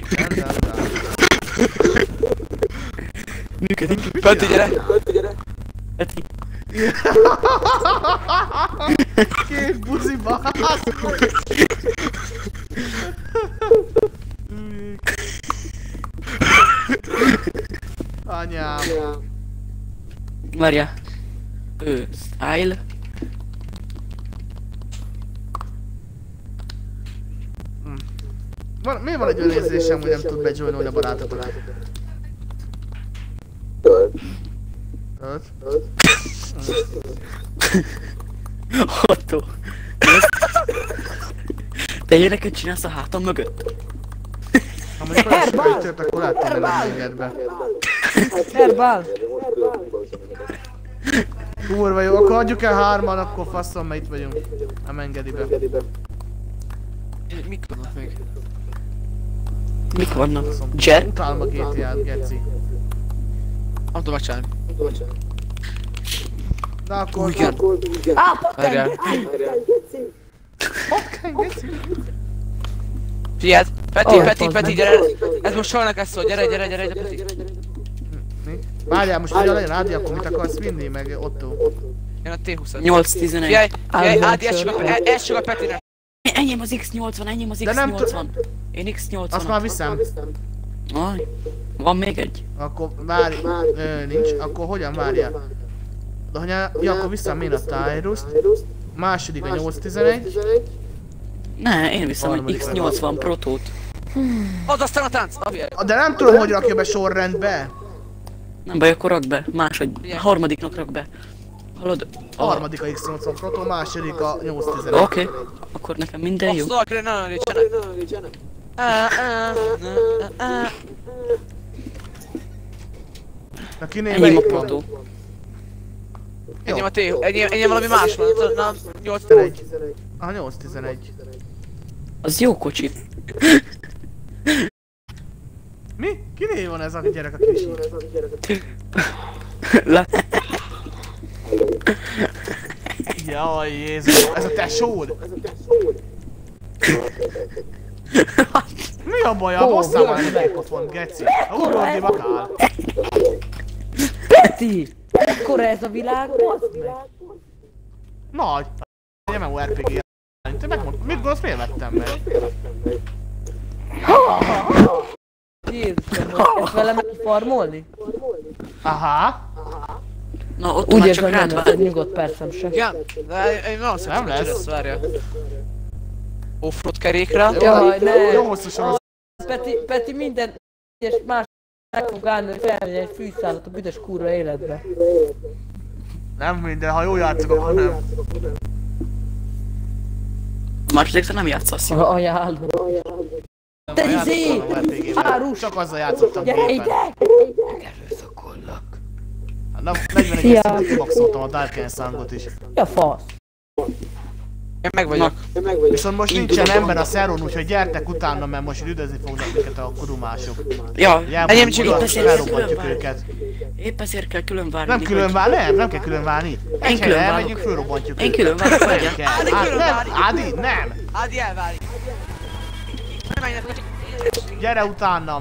Működik. Peti, gyere! Peti. Két buzi basz! Anyám. Várjál. Ő, style. Van, miért van egy olyan érzésem, hogy nem tud bejoinolni a barátokat? Tudod. Tudod? Otto. Te ilyeneket csinálsz a hátam mögött? Ha mondjuk olyan spőtört, akkor lehet tenni a engedbe. Herbál! Kurva jó, akkor adjuk el hárman, akkor faszom, mert itt vagyunk. Nem engedi be. Mik vannak még? Mik vannak? Jer? Utálom a gé té á-t, geci. Nem tudom megcsinálni. De akkor... Igen. Á, Várjál. Patkány, geci! Figyeld! Peti, Oh, Peti, az Peti, meg. gyere! Ez most solnak ezt szól, gyere, gyere, gyere, gyere, Peti! Mi? Várjál, most ugye legyen Ádi, akkor mit akarsz vinni, meg Otto? Jön a té húsz. nyolc tizenegy. Figyelj, figyelj, Áldom Ádi, ez csak a- sörre. ez csak a Petinek. Enyém az iksz nyolcvan, enyém az De nem iksz nyolcvan. Én iksz nyolcvan. Azt már viszem. Aj, van még egy. Akkor várj, ö, nincs, akkor hogyan várjál? De hogy ja, akkor viszem én a Tyrus-t. Második a nyolc tizenegy. Ne, én viszem egy Harmadik iksz meg. nyolcvan protót. Az aztán a tánc, na figyelj. De nem tudom, hogy rakja be sorrendbe. Nem baj, akkor rak be. Másod, Igen. harmadiknak rak be. Hallod? A harmadik a iksz nyolcvan Proto, második a nyolc tizenegy. Oké, okay. Akkor nekem minden jó. Azt szóval kell, ne örítsenek. Na kinél Enyém a melyik van? protó. Enyém a té, enyém, enyém valami más van, na, nyolc tizenegy. Ah, nyolc tizenegy. Az jó kocsi. Mi? Kinél van ez a gyerek a kis? Lát... Jaj, Jézus, ez a tesód? Mi a baja? Ó, Hosszá van Björn, egy mikrofon, geci. A ugordi bakál. Peti! Ekkora ez a világ, bazd meg! Nagy. Egy em em o er pé gé. Te megmondtad, mit gondolsz, miért vettem meg? Jézusom, hogy ezt velem lehet farmolni? Aha. Na, ott Úgy már érzem, csak nem rád lesz vár. egy nyugodt percem se. Igen, de én nagyon szép Nem lesz. lesz, várja. Offroad kerékre. Jaj, ne! Jó hosszú sorozat. Peti, Peti minden egyes más meg fog állni, hogy felmegy egy fűszállot a büdös kurva életbe. Nem minden, ha jól játszok, akkor nem. Másodikra nem játszasz jól. Ajánlom. Te izé! Árus! Csak azzal játszottam Gyere gépen. ide! Hát na, negyvenegy Szia. szintet kimaxoltam a Dark Ensangot is. Mi a fasz? Én meg vagyok. Viszont most nincsen ember a szerón, úgyhogy gyertek utána, mert most üldözni fognak minket a kurumások. Ja, Enyém Jelből épp most ezért kell felrobbantjuk külön őket. várni. Épp ezért kell külön várni. Nem külön vár, nem, nem kell külön várni. Egy külön helyre várok. elmegyünk, fölrobbantjuk Én őket. külön várok, Nem várjál. kell. Ádi Á- külön nem, válik. Ádi, nem! Ádi elválik. Nem menjenek, hogy... Gyere utánam!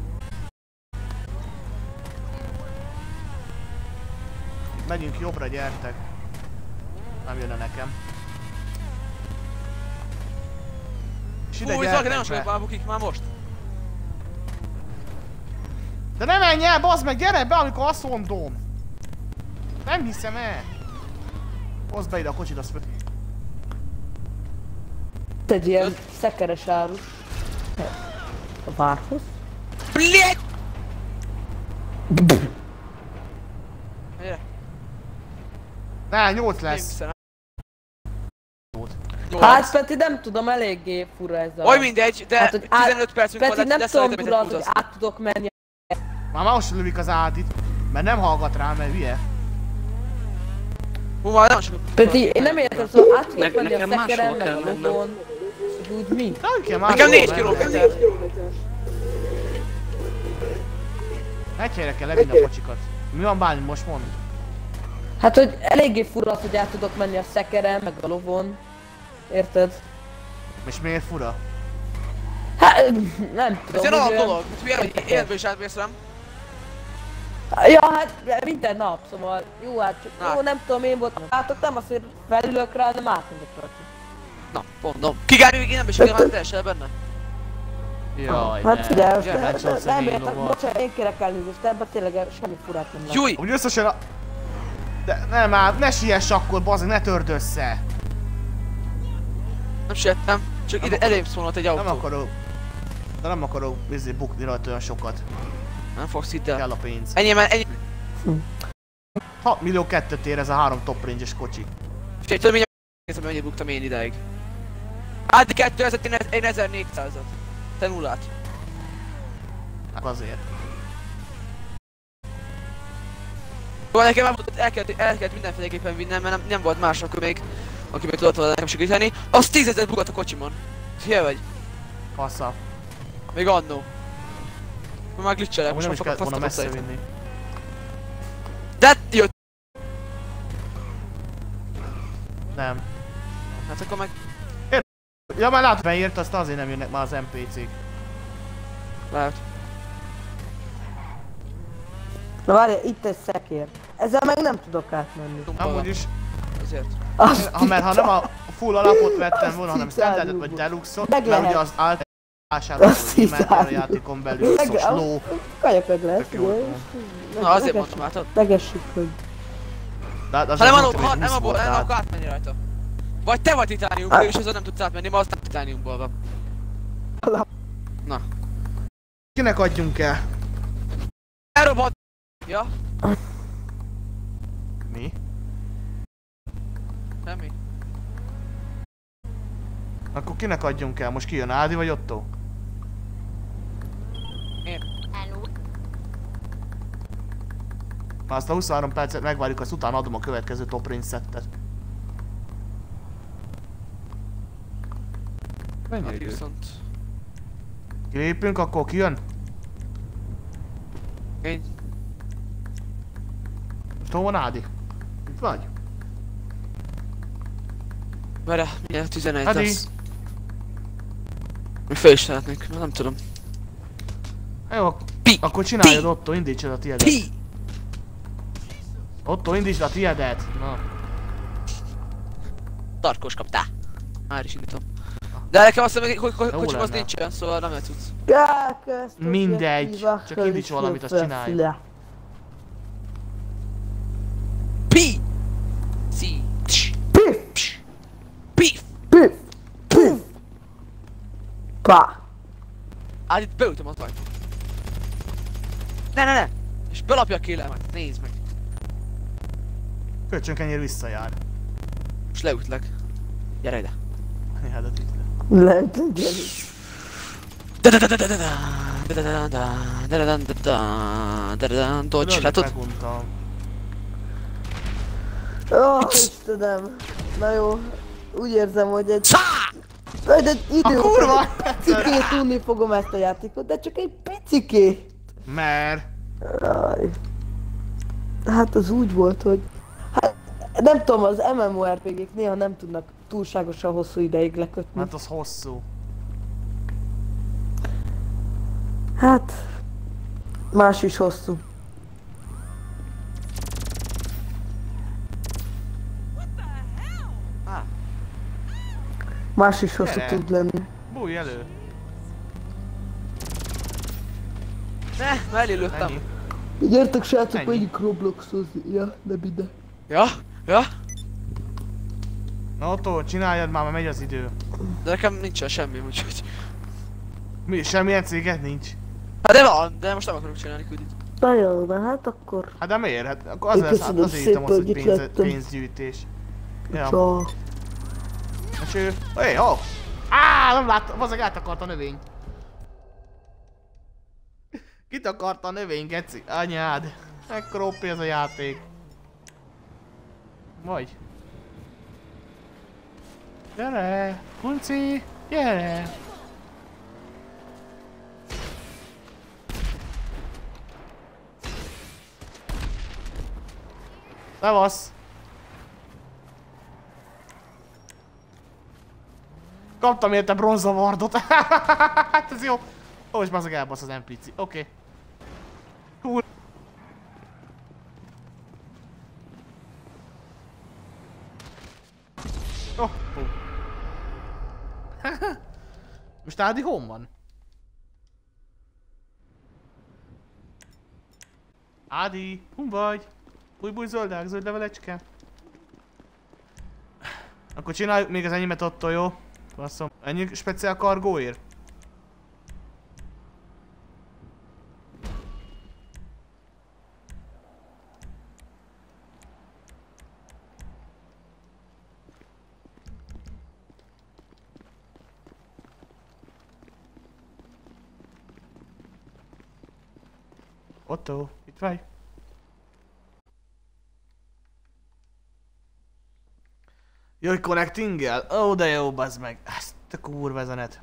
Megyünk jobbra, gyertek. Nem jönne nekem. És ide Fú, itt valaki nagyon gyertek sokat be. már bukik már most. De ne menj el, bazd meg, gyere be, amikor azt mondom! Nem hiszem el! Hozd be ide a kocsit, azt föl... Egy ilyen szekeres árus. A várhoz? Blét! Gyere. Ne, nyolc Nem lesz. hiszem. Hát Peti, nem tudom, eléggé fura ez a... Oly mindegy, de Hát, hogy át- tizenöt percünk Peti, van, nem lesz tudom, rajta, fura az, mint hogy egy át tudok menni. Már most lövik az Ádit, mert nem hallgat rám, mert hülye. Hú, már nagyon sok... Peti, én nem értem, szóval át tudok Ne- menni a nekem máshol szekeren, meg kell a mennem. logon. És úgy mi? Nem kell már. Nekem négy kilométer. Egy helyre kell levinni a kocsikat. Mi van bánni, most mond? Hát, hogy eléggé fura az, hogy át tudok menni a szekeren, meg a lovon. Érted? És miért fura? Hát, nem Ez tudom, egy olyan hogy, dolog, hogy hülye, hogy életből is átmész rám. Ja, hát minden nap, szóval jó, hát csak Na. jó, nem tudom, én voltam. Látok, nem azt, hogy felülök rá, nem átmegyek rajta. Na, mondom. Kigárni még én nem is igen, már teljesen benne. Jaj, Hát figyelj, ne. most Nem nem, szólsz a nem én értek, lovat. bocsánat, én kérek elnézést, ebben tényleg semmi furát nem lát. Júj! Úgy összesen a... De nem már, ne siess akkor, bazeg, ne törd össze! Nem siettem, csak ide elém szólott egy autó. Nem akarok... De nem akarok izé bukni rajta olyan sokat. Nem fogsz hidd el. Kell a pénz. Ennyi, mert ennyi. hat millió kettőt ér ez a három top range-es kocsi. Figyelj, tudom, mindjárt nézem, mennyit buktam én ideig. Ádi kétezer, én, én ezernégyszázat. Te nullát. Hát azért. Szóval nekem el kellett, el kellett mindenféleképpen vinnem, mert nem, nem volt más akkor még, aki még tudott volna nekem segíteni. Az tízezer bugat a kocsimon. Hülye vagy? Passza. Még annó. Már glitchelek, Amúgy most nem már is kellett volna fasztatom messze szét. vinni. De jött! Nem. Hát akkor meg Ja már látod, beírt, azt azért nem jönnek már az en pé cék. lehet. Na várjál, itt egy szekér. Ezzel meg nem tudok átmenni. Amúgy is, Azért. Azt ha, mert ha nem a full alapot vettem volna, hanem standardet vagy deluxe-ot, Meg mert ugye lehet. az állt vásárolni, Azt hogy imádja a hiszem. játékon belül, Meg- szos ló. Kajak meg lesz, Tök jó ugye? volt. Meg- Na azért megessük- mondtam, látod? Megessük, hogy... De hát az Ha nem az adok, úgy, ha hogy nem húsz abból, volt, nem tehát- akkor átmenni rajta. Vagy te vagy titániumból, és azon nem tudsz átmenni, mert az nem titániumból van. Na. Kinek adjunk el? Elrobbant! Ja? Mi? Semmi. Akkor kinek adjunk el? Most ki jön, Ádi vagy Otto? Én. Már azt a huszonhárom percet megvárjuk, azt utána adom a következő top range szettet. Mennyi Hát idő? viszont... Kilépünk, akkor ki jön? Én... Most hol van Ádi? Itt vagy? Várjál, mindjárt tizenegy Adi. lesz. Még fel is lehetnék, mert nem tudom. Jó, ak- Pi! akkor csináljad Pi! Otto, indítsad a tiédet. Pi! Otto, indítsd a tiédet! Na. Tarkós kaptál. Már is indítom. De nekem azt hiszem, hogy Jó kocsim az lenne. nincs olyan, szóval nem tudsz. Elkezdtem Mindegy, hívni, csak indíts valamit, azt csinálj. le. Pi! Si! Tss! Pif! Pss! Pif! Pif! Pif! Pá! Hát itt beütöm az baj. Ne, ne, ne! És belapja a kélemet, nézd meg. Kölcsönkenyér visszajár. Most leütlek. Gyere ide. Hát itt. Lehet, hogy gyerünk. Dodge, látod? Meguntam. Ó, Istenem! Na jó, úgy érzem, hogy egy... Szá! Majd egy idő A kurva! picikét tudni fogom ezt a játékot, de csak egy picikét! Mert... Aj. Hát az úgy volt, hogy... Hát nem tudom, az em em o er pé gék néha nem tudnak túlságosan hosszú ideig lekötni. Hát az hosszú. Hát... Más is hosszú. Á. Más is hosszú Gyere. tud lenni. Bújj elő. Ne, mellé lőttem. Ennyi. Gyertek srácok, Ennyi. menjünk Robloxozni. Ja, nem ide. Ja? Ja? Na Otto, csináljad már, mert megy az idő. De nekem nincsen semmi, úgyhogy... Mi, semmilyen céget nincs? Hát de van, de most nem akarok csinálni küldit. Na jó, na hát akkor... Hát de miért? Hát akkor az Én lesz, hát köszönöm azért írtam azt, szépen, hogy hogy itt pénz, lettem. pénzgyűjtés. Ja. Csá. És ő... Hé, ho! Á, nem láttam, azok átakadt a növény. Kit akarta a növény, geci? Anyád. Ekkora ó pé ez a játék. Vagy. Gyere, Kunci, gyere! Szevasz! Kaptam érte bronzavardot. Hát ez jó. Ó, és bazeg elbasz az en pé cé. Oké. Okay. Hú. Oh, oh. Most Ádi hon van? Ádi, hon vagy? Búj-búj zöldák, zöld levelecske. Akkor csináljuk még az enyémet attól, jó? Basszom. Ennyi speciál kargóért? Otto, itt vagy? Jöjj, connecting-el? Ó, de jó, bazd meg. Ezt a kurva zenet.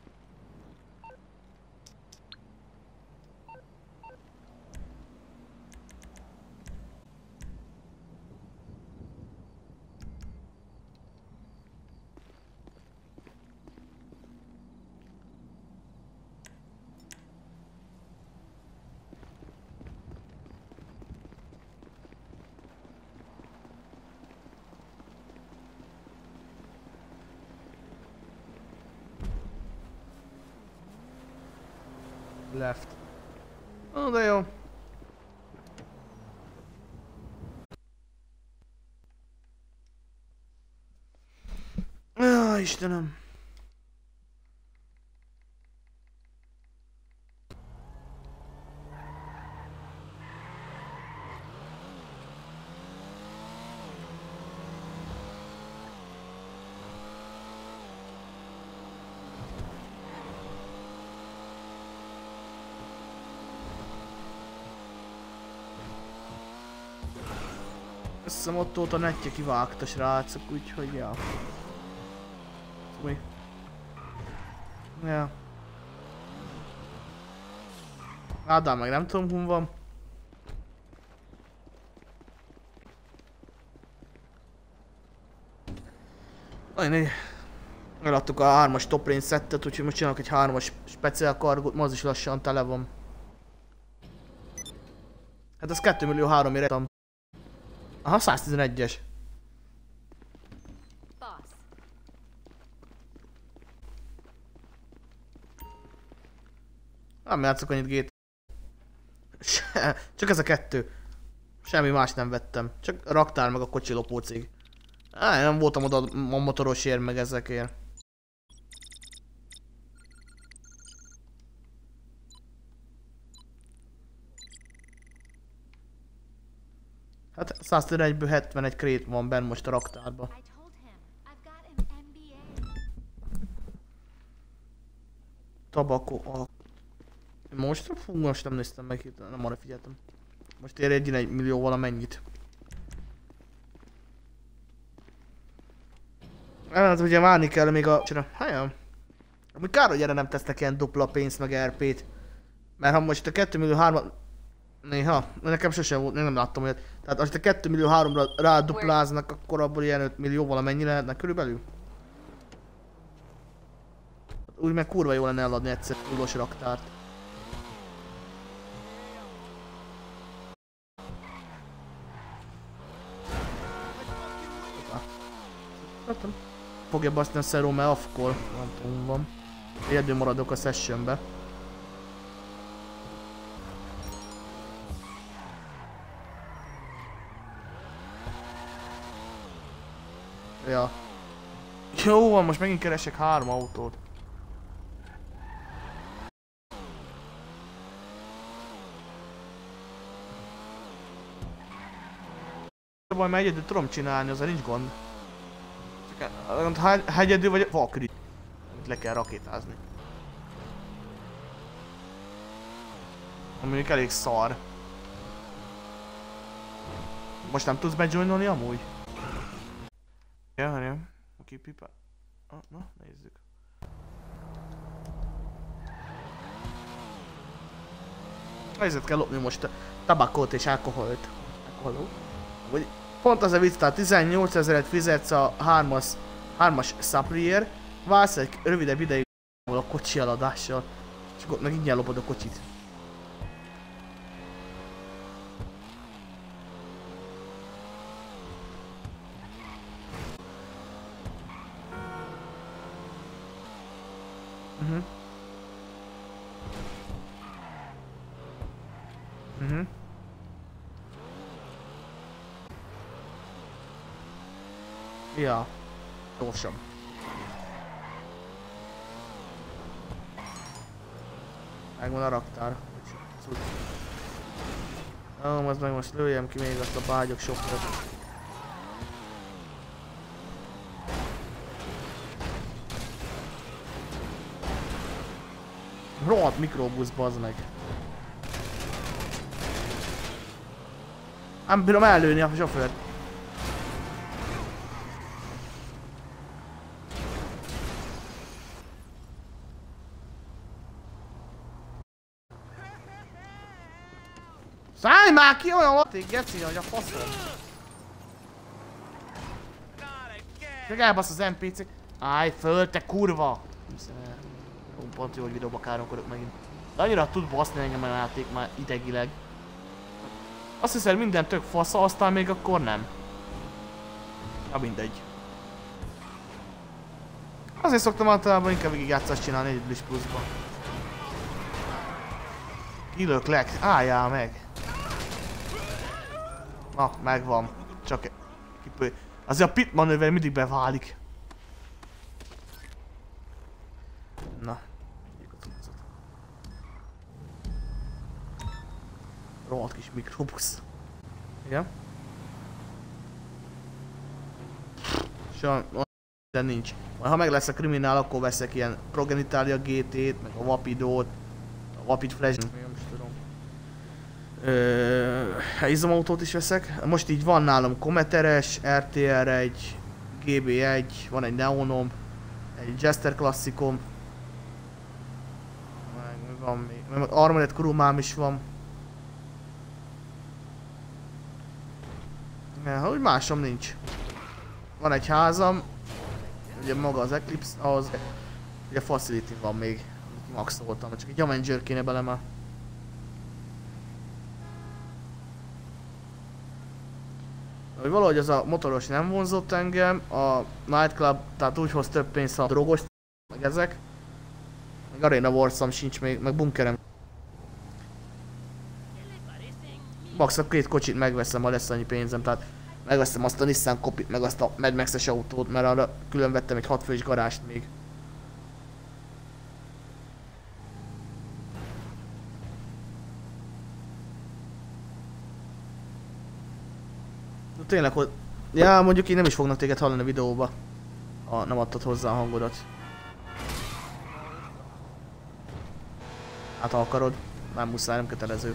Left. Ó, de jó. Jaj, Istenem. Azt hiszem Ottót a netje kivágta, srácok, úgyhogy ja. Mi? Ja. Ádám meg nem tudom, hon van. Olyan, eladtuk a hármas top range settet, úgyhogy most csinálok egy hármas speciál kargót, ma az is lassan tele van. Hát az két millió háromért ettem. Aha, száztizenegyes. Nem játszok annyit gét. Se, csak ez a kettő. Semmi más nem vettem. Csak a raktár meg a kocsi lopócég. Á, nem voltam oda a motorosért meg ezekért. Hát száztizenegyből hetvenegy krét van benn most a raktárban. Tabakó a... Most? Fú, most nem néztem meg, nem arra figyeltem. Most ér egy egy millió valamennyit. Hát ugye várni kell még a... Hajam. Amúgy kár, hogy erre nem tesznek ilyen dupla pénzt meg er pét. Mert ha most a két millió három... Néha, nekem sosem volt, nem láttam olyat. Tehát ha a két millió háromra rádupláznak, akkor abból ilyen öt millió valamennyi lehetnek körülbelül. Úgy meg kurva jó lenne eladni egyszer túlos raktárt. Fogja baszni a szeró, mert afkol, nem tudom van. Egyedül maradok a sessionbe. Ja. Jó van, most megint keresek három autót. Baj, mert egyedül tudom csinálni, azzal nincs gond. Csak ha egyedül vagy vakri, amit le kell rakétázni. Mondjuk elég szar. Most nem tudsz bejoinolni amúgy? Ja, nem. Oké, pipa. Ah, na, nézzük. Ezért kell lopni most a tabakot és alkoholt. Alkoholó. Vagy pont az a vicc, tehát tizennyolc ezeret fizetsz a hármas, hármas supplier, válsz egy rövidebb ideig a kocsi eladással, és akkor meg ingyen lopod a kocsit. Mhm. Mhm. Ja. Gyorsabb. Megvan a raktár. Ó, az meg most lőjem ki még azt a bágyok sokat. Rohadt mikrobusz, bazd meg. Nem bírom ellőni a sofőrt. Szállj már ki, olyan laték geci, hogy a faszom. Csak elbasz az en pé cé. Állj föl, te kurva! Ó, pont jó, hogy videóba káromkodok megint. De annyira tud baszni engem a játék már idegileg. Azt hiszem, minden tök fasza, aztán még akkor nem. Na mindegy. Azért szoktam általában inkább végigjátszást csinálni egy Bliss Plus-ba. Kilök leg, álljál meg! Na, megvan. Csak kipő. Azért a pit manőver mindig beválik. Na. Rohadt kis mikrobusz. Igen? Sajnos de nincs. Majd ha meg lesz a kriminál, akkor veszek ilyen Progenitalia gé té-t, meg a Vapidót, a Vapid Flash. Nem is tudom. Ö, izomautót is veszek. Most így van nálam Cometeres, er té er egy, gé bé egy, van egy Neonom, egy Jester klasszikom. Meg van még. Armored Kurumám is van. Ja, úgy másom nincs. Van egy házam, ugye maga az Eclipse, az ugye Facility van még, maxoltam, csak egy Avenger kéne bele már. Hogy valahogy az a motoros nem vonzott engem, a Nightclub, tehát úgy hoz több pénzt a drogos, meg ezek. Meg Arena Warsam sincs még, meg bunkerem. Max a két kocsit megveszem, ha lesz annyi pénzem, tehát megveszem azt a Nissan Copit, meg azt a Mad Max-es autót, mert arra külön vettem egy hat fős garást még. Tényleg, hogy... Ja, mondjuk így nem is fognak téged hallani a videóba, ha nem adtad hozzá a hangodat. Hát ha akarod, nem muszáj, nem kötelező.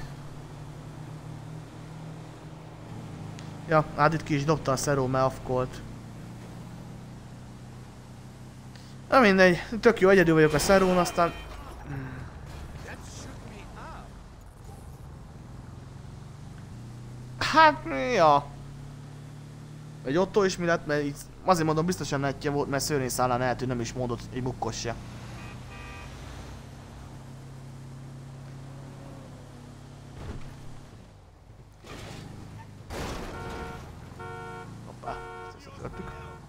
Ja, hát itt ki is dobta a Zero Meafcolt. Na mindegy, tök jó, egyedül vagyok a Zerón, aztán... Hát, ja. Egy Otto is mi lett, mert így... Azért mondom, biztosan netje volt, mert szőrényszállán eltűnt, nem is mondott egy mukkos se. Hoppá, ezt összetörtük.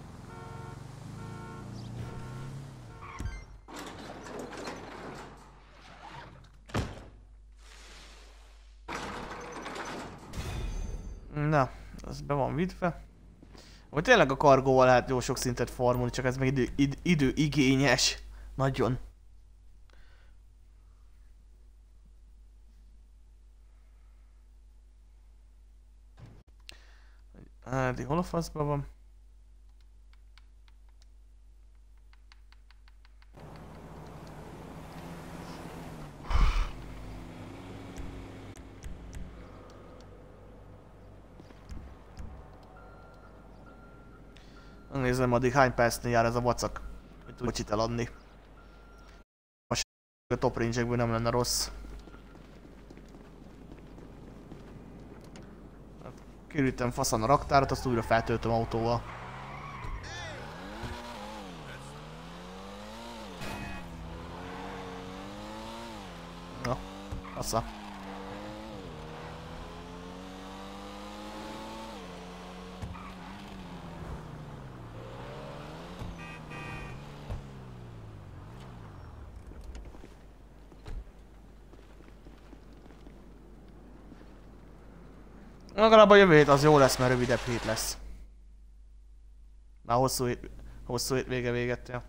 Na, az be van vidve. Vagy tényleg a kargóval lehet jó sok szintet farmolni, csak ez meg idő, id, időigényes. Nagyon. Árdi, hol a faszban van? Nézem, addig hány percnél jár ez a vacak, hogy tud kocsit eladni. Most a top range-ekből nem lenne rossz. Kirültem faszán a raktárat, azt újra feltöltöm autóval. Na, fasza. Legalább a jövő hét az jó lesz, mert rövidebb hét lesz. Már hosszú hét, hosszú hét vége véget, ja.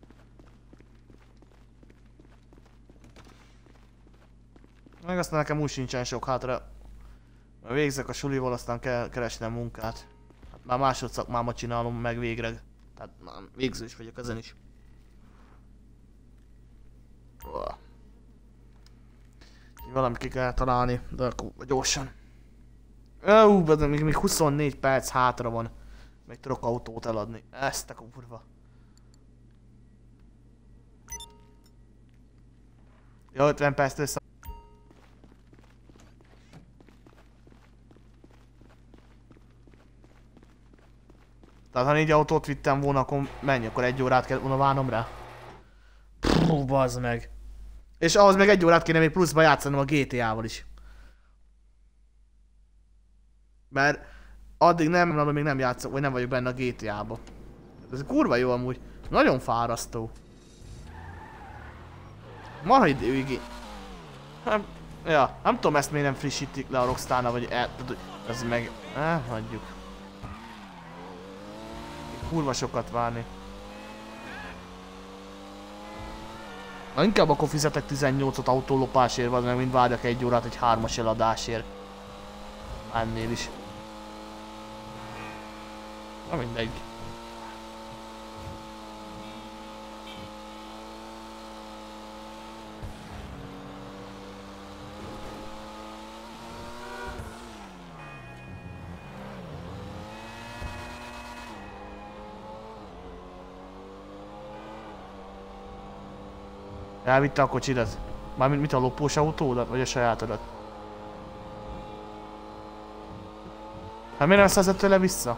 Meg aztán nekem úgy sincsen sok hátra. Mert végzek a sulival, aztán kell keresnem munkát. Hát már másodszakmámat csinálom meg végre. Tehát már végzős vagyok ezen is. Oh. Valamit ki kell találni, de akkor gyorsan. Ó, de még, még huszonnégy perc hátra van. Még tudok autót eladni. Ezt a kurva. Ja, ötven perc össze. Tehát ha négy autót vittem volna, akkor menj, akkor egy órát kell volna várnom rá. Puh, bazd meg. És ahhoz meg egy órát kéne még pluszba játszanom a gé té á-val is. Mert addig nem, nem, még nem játszok, vagy nem vagyok benne a gé té á-ba. Ez kurva jó amúgy. Nagyon fárasztó. Marha időig. Nem, ja, nem tudom ezt miért nem frissítik le a Rockstarnál, vagy el, ez meg... Eh, hagyjuk. Kurva sokat várni. Na inkább akkor fizetek tizennyolcot autólopásért, vagy meg mint várjak egy órát egy hármas eladásért. Ennél is. Na mindegy. Elvitte a kocsidat? Mármint mit a lopós autódat, vagy a sajátodat? Hát miért nem szerzett tőle vissza?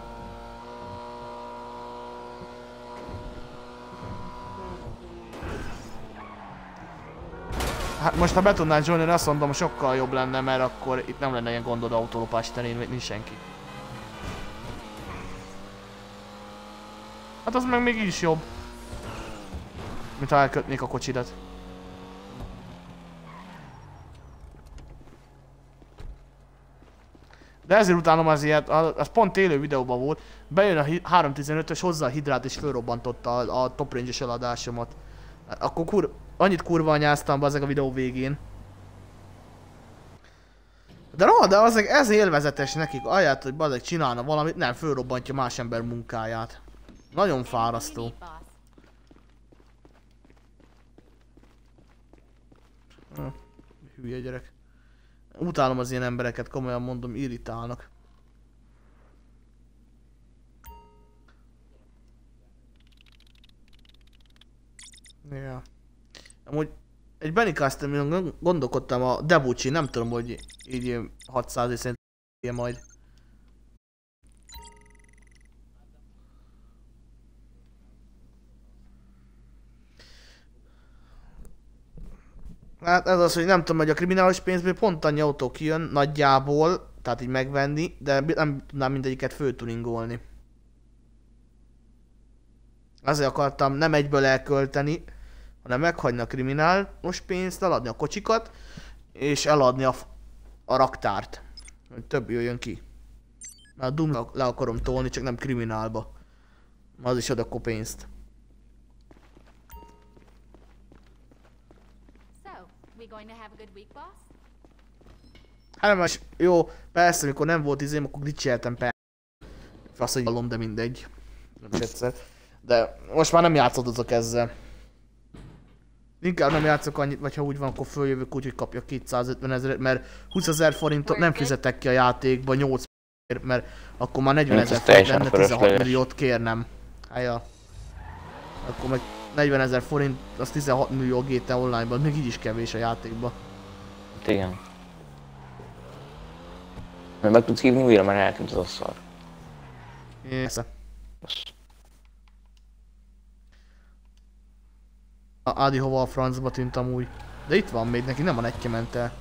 Hát most ha be tudnál joinni, azt mondom, sokkal jobb lenne, mert akkor itt nem lenne ilyen gondod autólopás terén, vagy nincs senki. Hát az meg még így is jobb. Mint ha elkötnék a kocsidat. De ezért utálom az ilyet, az pont élő videóban volt. Bejön a háromszáztizenötös, hozzá a hidrát és fölrobbantotta a, a top range-es eladásomat. Akkor kur, annyit kurva anyáztam be ezek a videó végén. De no, de azok ez élvezetes nekik, ahelyett, hogy bazeg csinálna valamit, nem fölrobbantja más ember munkáját. Nagyon fárasztó. Hm, hülye gyerek. Utálom az ilyen embereket, komolyan mondom, irritálnak. Ja. Amúgy egy Benny Custom-on gondolkodtam a Debucsi, nem tudom, hogy így hatszáz szerint majd. Hát ez az, hogy nem tudom, hogy a kriminális pénzből pont annyi autó kijön nagyjából, tehát így megvenni, de nem tudnám mindegyiket föltuningolni. Azért akartam nem egyből elkölteni, hanem meghagyni a kriminális pénzt, eladni a kocsikat, és eladni a, a raktárt. Hogy több jöjjön ki. Mert a Doom le akarom tolni, csak nem kriminálba. Az is ad akkor pénzt. Hát nem, jó, persze, amikor nem volt izém, akkor glitcheltem persze. Azt, hogy hallom, de mindegy. Nem is egyszer. De most már nem játszodozok ezzel. Inkább nem játszok annyit, vagy ha úgy van, akkor följövök úgy, hogy kapja kétszázötven ezeret, mert húszezer forintot nem fizetek ki a játékba nyolc ér, mert akkor már negyven ezer forint lenne, tizenhat milliót kérnem. Hát ja. Akkor meg negyven ezer forint, az tizenhat millió a gé té á Online-ban, még így is kevés a játékba. Igen. Mert meg tudsz hívni újra, mert eltűnt az a szar. Persze. Ádi hova a francba tűnt amúgy. De itt van még, neki nem a netje ment el.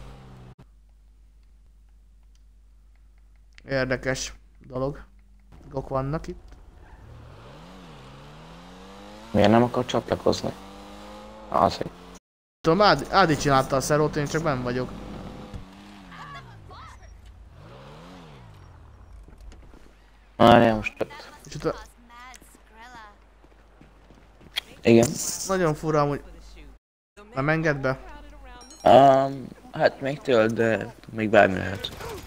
Érdekes dolog. Dolgok vannak itt. Miért nem akar csatlakozni? Azért. Tudom, Ádi, Ádi csinálta a szerót, én csak benn vagyok. Várjál, most jött. És ott a... Igen. Nagyon fura, hogy... Nem enged be? Um, hát még tölt, de még bármi lehet.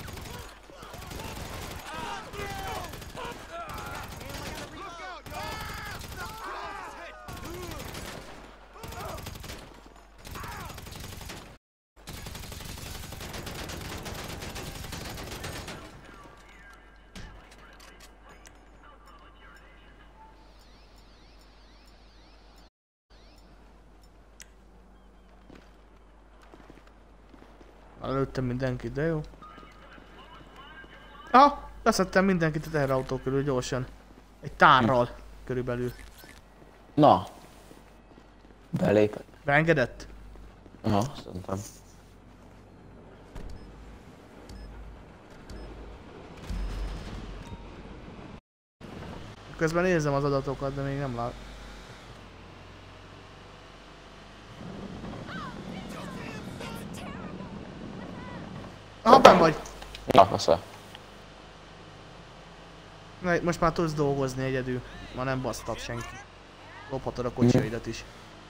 Lőttem mindenkit, de jó. Ah, leszettem mindenkit a teherautó körül gyorsan. Egy tárral körülbelül. Na. Belépett. Beengedett? Aha, szerintem. Közben nézem az adatokat, de még nem lát. Aha, benn vagy! Na, fasza. Na, most már tudsz dolgozni egyedül. Ma nem basztat senki. Lophatod a kocsiaidat is.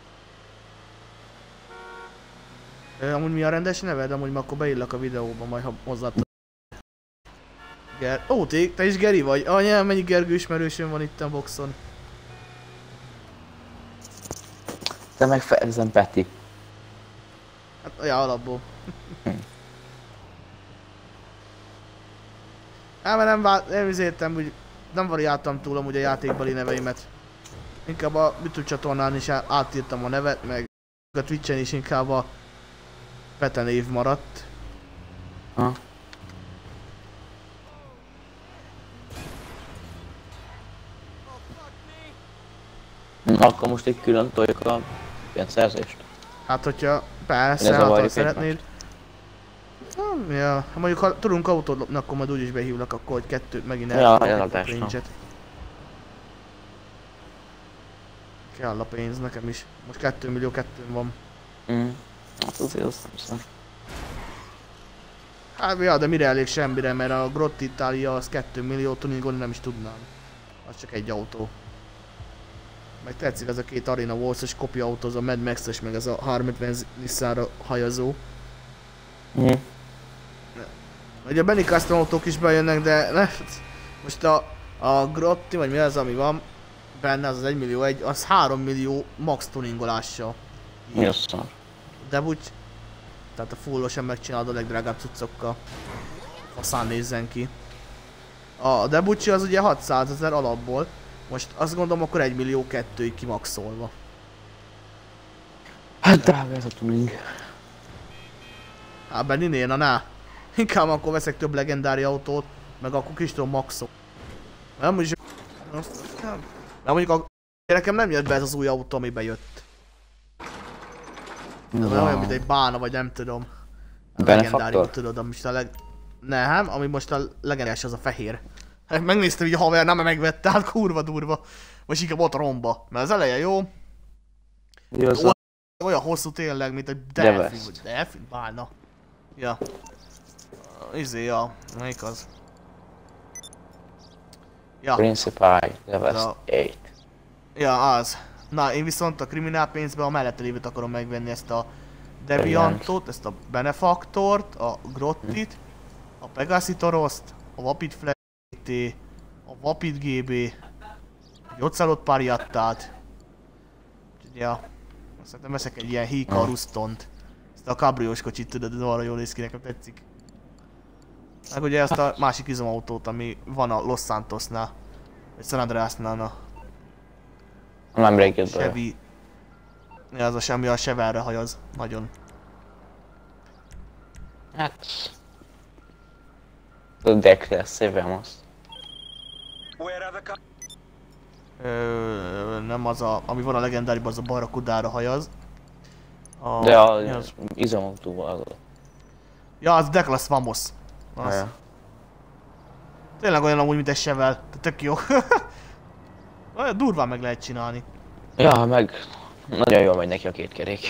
Ö, amúgy mi a rendes neved? Amúgy ma akkor beillak a videóba, majd ha hozzáadod. Ger... Ó, te, te is Geri vagy? Anyám, mennyi Gergő ismerősöm van itt a boxon. Te meg Ferzem Peti. Hát, ja, alapból. Hát, mert nem, vá... nem izéltem, úgy nem variáltam túl amúgy a játékbeli neveimet. Inkább a YouTube csatornán is átírtam a nevet, meg a Twitchen is inkább a Pete név maradt. Ha. Akkor most egy külön toljuk a ilyen szerzést. Hát hogyha persze, hát ha szeretnéd. Hmm, ja, ha mondjuk ha tudunk autót lopni, akkor majd úgyis behívlak, akkor hogy kettőt megint elkapjuk a cringe-et. Kell a pénz nekem is. Most kettő millió kettőn van. Mm. Hát azért azt nem szám. Hát ja, de mire elég semmire, mert a Grotti Italia az kettő millió tuningolni nem is tudnám. Az csak egy autó. Meg tetszik ez a két Arena Wars-os kopia autó, az a Mad Max-es, meg ez a háromszázötven Nissanra hajazó. Mm. Ugye a Benny Custom autók is bejönnek, de ne, most a, a Grotti, vagy mi az, ami van benne, az az egy millió egy, az három millió max tuningolással. Mi az szar? De úgy, tehát a fullosan megcsinálod a legdrágább cuccokkal. Faszán nézzen ki. A Debucsi az ugye hatszázezer alapból, most azt gondolom akkor egy millió kettőig kimaxolva. Hát drága ez a tuning. Hát Benninél, na ná. Inkább akkor veszek több legendári autót, meg akkor kis tudom maxol. Nem is... Nem. De mondjuk a... Nekem nem jött be ez az új autó, ami bejött. De no. Olyan, mint egy bána, vagy nem tudom. A legendári, tudod, ami most a leg... Nem, ami most a legendáris az a fehér. Megnéztem így a haver, nem megvette, hát kurva durva. Most inkább ott romba. Mert az eleje jó. Jó, az olyan, olyan hosszú tényleg, mint egy delfin, vagy delfin, bálna. Ja. Izé, ja. Melyik az? Ja. Principal, Devest nyolc. Ja, az. Na, én viszont a kriminál pénzbe a mellette lévőt akarom megvenni, ezt a Deviantot, ezt a Benefaktort, a Grottit, a Pegasitoroszt, a Vapid Fleet, a Vapid gé bé, egy Ocelot Pariattát. Ja. Szerintem veszek egy ilyen Hika Rustont. Ezt a kabriós kocsit, tudod, ez arra jól néz ki, nekem tetszik. Meg ugye ezt a másik izomautót, ami van a Los Santosnál. Vagy San Andreasnál, a... Nem rég Chevy... Ja, az a semmi, a Chevelre hajaz. Nagyon. Hát... A deckre szívem azt. Ö, nem az a... Ami van a legendáriban, az a Barracudára hajaz. A, de a az... izomautóval az. Ja, az Declas Vamos. Az. Ja. Tényleg olyan amúgy, mint egy Chevel. Tök jó. Olyan durván meg lehet csinálni. Ja, meg nagyon jól megy neki a két kerék.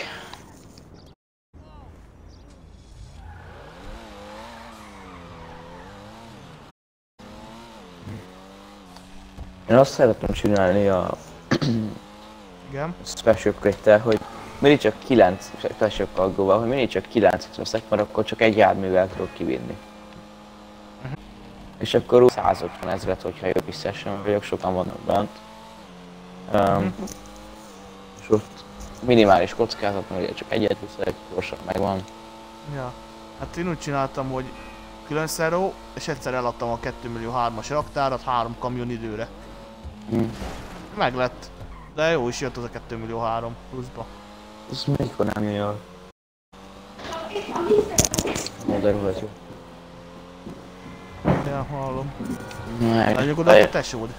Én azt szeretném csinálni a Igen. special crate-tel, hogy mindig csak kilenc special cargo-val, hogy mindig csak kilencet veszek, mert akkor csak egy járművel tudok kivinni. Uh-huh. És akkor úgy száz ötven ezret, hogyha jobb visszaesen vagyok, sokan vannak bent. Um, uh-huh. És ott minimális kockázat, mert csak egyet viszek, gyorsan megvan. Ja. Hát én úgy csináltam, hogy külön szeró, és egyszer eladtam a két millió hármas raktárat három kamion időre. Hmm. Meg lett. De jó is jött az a két millió három pluszba. Ez mikor nem jön jól? Modern volt jó. Ja, hallom. Meg. Legyünk oda a tesód.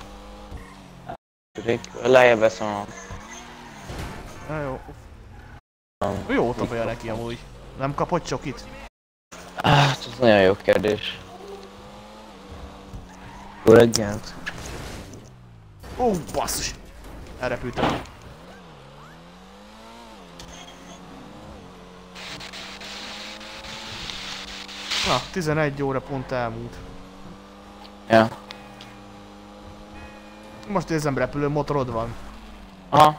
Lejjebb veszem a... Ja, jó. Jó tapolja neki amúgy. Nem kapott csokit? Hát, ez nagyon jó kérdés. Jó reggelt. Ó, basszus! Elrepültem. Na, tizenegy óra pont elmúlt. Ja. Most érzem, repülő motorod van. Aha.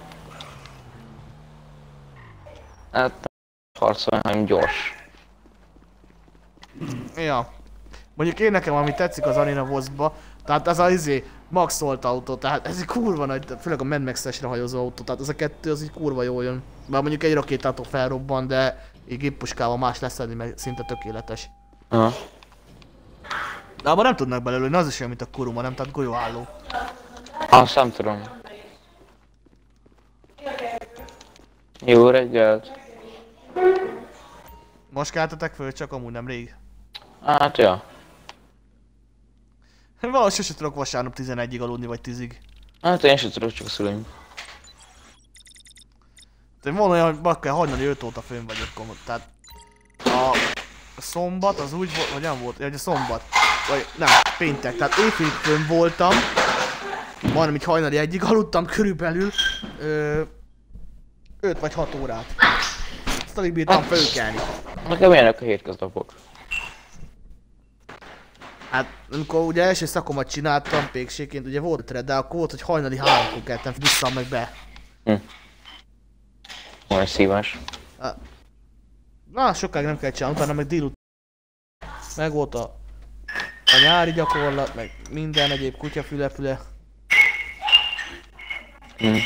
Hát harcolni, hanem gyors. Ja. Mondjuk én nekem, ami tetszik az Arena Wasp-ba, tehát ez az izé maxolt autó, tehát ez egy kurva nagy, főleg a Mad Max-esre hajozó autó, tehát ez a kettő az így kurva jól jön. Bár mondjuk egy rakétától felrobban, de így géppuskával más leszedni, meg szinte tökéletes. Aha. De abban nem tudnak belőle, az is olyan, mint a Kuruma, nem? Tehát golyóálló. Azt nem tudom. Jó reggelt. Most keltetek föl, csak amúgy nem rég. Hát ja. Valahogy sose tudok vasárnap tizenegyig aludni, vagy tízig. Hát én sem tudok, csak a szüleim. Tehát van olyan, hogy bakker hajnali öt óta fönn vagyok komod, tehát... A... a szombat az úgy volt, vagy nem volt, vagy a szombat. Vagy nem, péntek, tehát éjfélig fönn voltam. Majdnem így hajnali egyig aludtam körülbelül. Ö... öt vagy hat órát. Azt alig bírtam fölkelni. Nekem ilyenek a hétköznapok. Hát, amikor ugye első szakomat csináltam pékségként, ugye volt red, de akkor volt, hogy hajnali háromkor keltem vissza meg be. Hm. Olyan szívás. Na, sokáig nem kell csinálni, utána meg délután. Meg volt a, a nyári gyakorlat, meg minden egyéb kutyafüle-füle. Hm.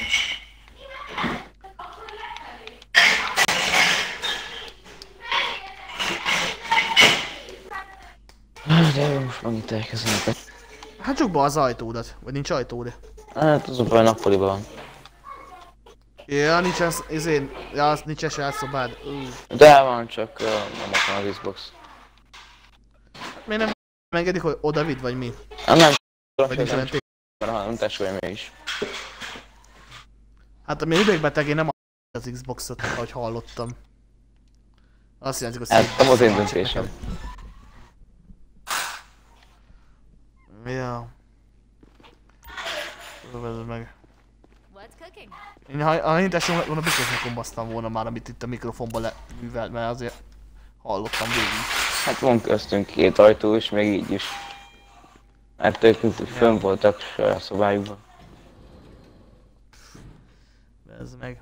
De jó, most megint elkezdem. Hát csak be az ajtódat, vagy nincs ajtód. Hát az a baj, nappaliban van. Ja, nincsen, izén, ja, az nincsen saját szobád. Uh. De van, csak uh, nem van az Xbox. Miért nem engedik, hogy oda vidd, vagy mi? Hát nem, Vagy nincs olyan tény. hanem testvérem is. Hát amilyen idegbeteg, én nem az Xboxot, ahogy hallottam. Azt jelenti, hogy Ez nem az én döntésem. Ja. Vezd meg. Én ha, ha én testem volna, biztos nem kombasztam volna már, amit itt a mikrofonban leművelt, mert azért hallottam végig. Hát van köztünk két ajtó is, még így is. Mert ők fönn Ja. voltak saját szobájukban. Vezd meg.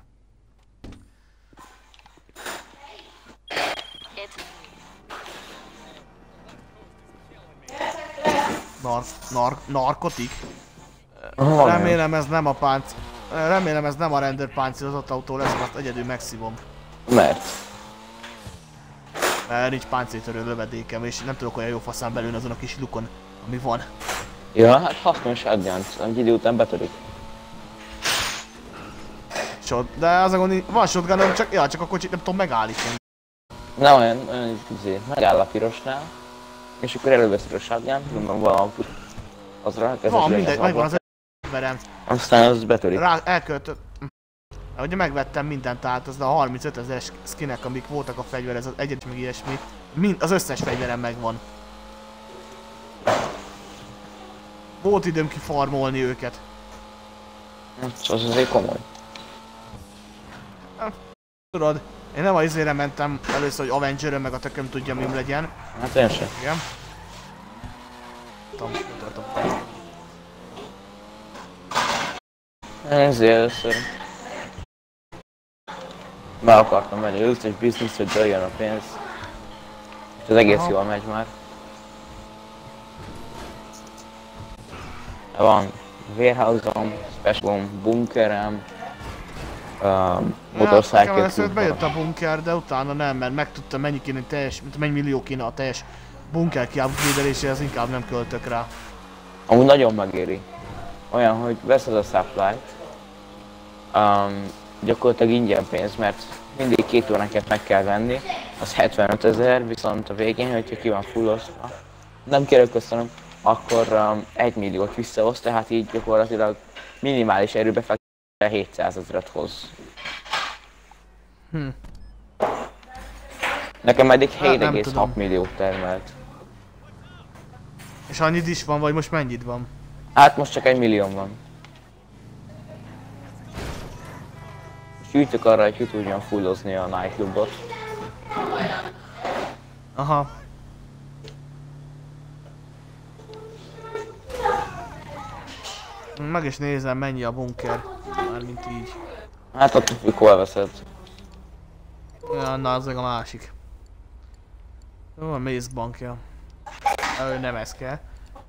Nar nar narkotik? Oh, Remélem ez nem a pánc... Remélem ez nem a rendőr páncélozott autó lesz, mert egyedül megszívom. Mert? Mert nincs páncéltörő lövedékem, és nem tudok olyan jó faszán belülni azon a kis lukon, ami van. Ja, hát hasznos adjánc, egy idő után betörik. Shot, de az a gond, van shotgunom, csak, ja, csak a kocsit nem tudom megállítani. Na olyan, olyan izé, megáll a pirosnál, és akkor előveszed a shotgun, különben van azra elkezdesz Van, lőni mindegy, az megvan abba. az emberem. Aztán az betörik. Rá, elköltött. Ugye megvettem mindent, tehát az a harmincöt ezeres skinek, amik voltak a fegyver, ez az egyet meg ilyesmi. Mind, az összes fegyverem megvan. Volt időm kifarmolni őket. Az azért komoly. Tudod, én nem a izére mentem először, hogy Avengerön meg a tököm tudja mi legyen. Hát én sem. Igen. Tam, tartom. Nézzél először. Be akartam menni összes biznisz, hogy jöjjön a pénz. És az egész jól megy már. Van warehouse-om, specialom, bunkerem, um, motorcycle. Először bejött a bunker, de utána nem, mert megtudtam mennyi kéne teljes, mennyi millió kéne a teljes bunker kiupgrade-eléséhez, inkább nem költök rá. Amúgy nagyon megéri. Olyan, hogy veszed a supply-t, um, gyakorlatilag ingyen pénz, mert mindig két óránként meg kell venni, az hetvenöt ezer, viszont a végén, hogyha ki van fullozva, nem kérek köszönöm, akkor um, egy milliót visszahoz, tehát így gyakorlatilag minimális erőbefektetésre hétszázezret hoz. Hm. Nekem eddig Hát, hét egész hat milliót termelt. És annyit is van, vagy most mennyit van? Hát most csak egy millió van. És gyűjtök arra, hogy ki tudjam fullozni a nightclubot. Aha. Meg is nézem, mennyi a bunker. Mármint így. Hát attól függ, hol veszed. Ja, na az meg a másik. Jó, a Maze bankja. Ő nem ez kell.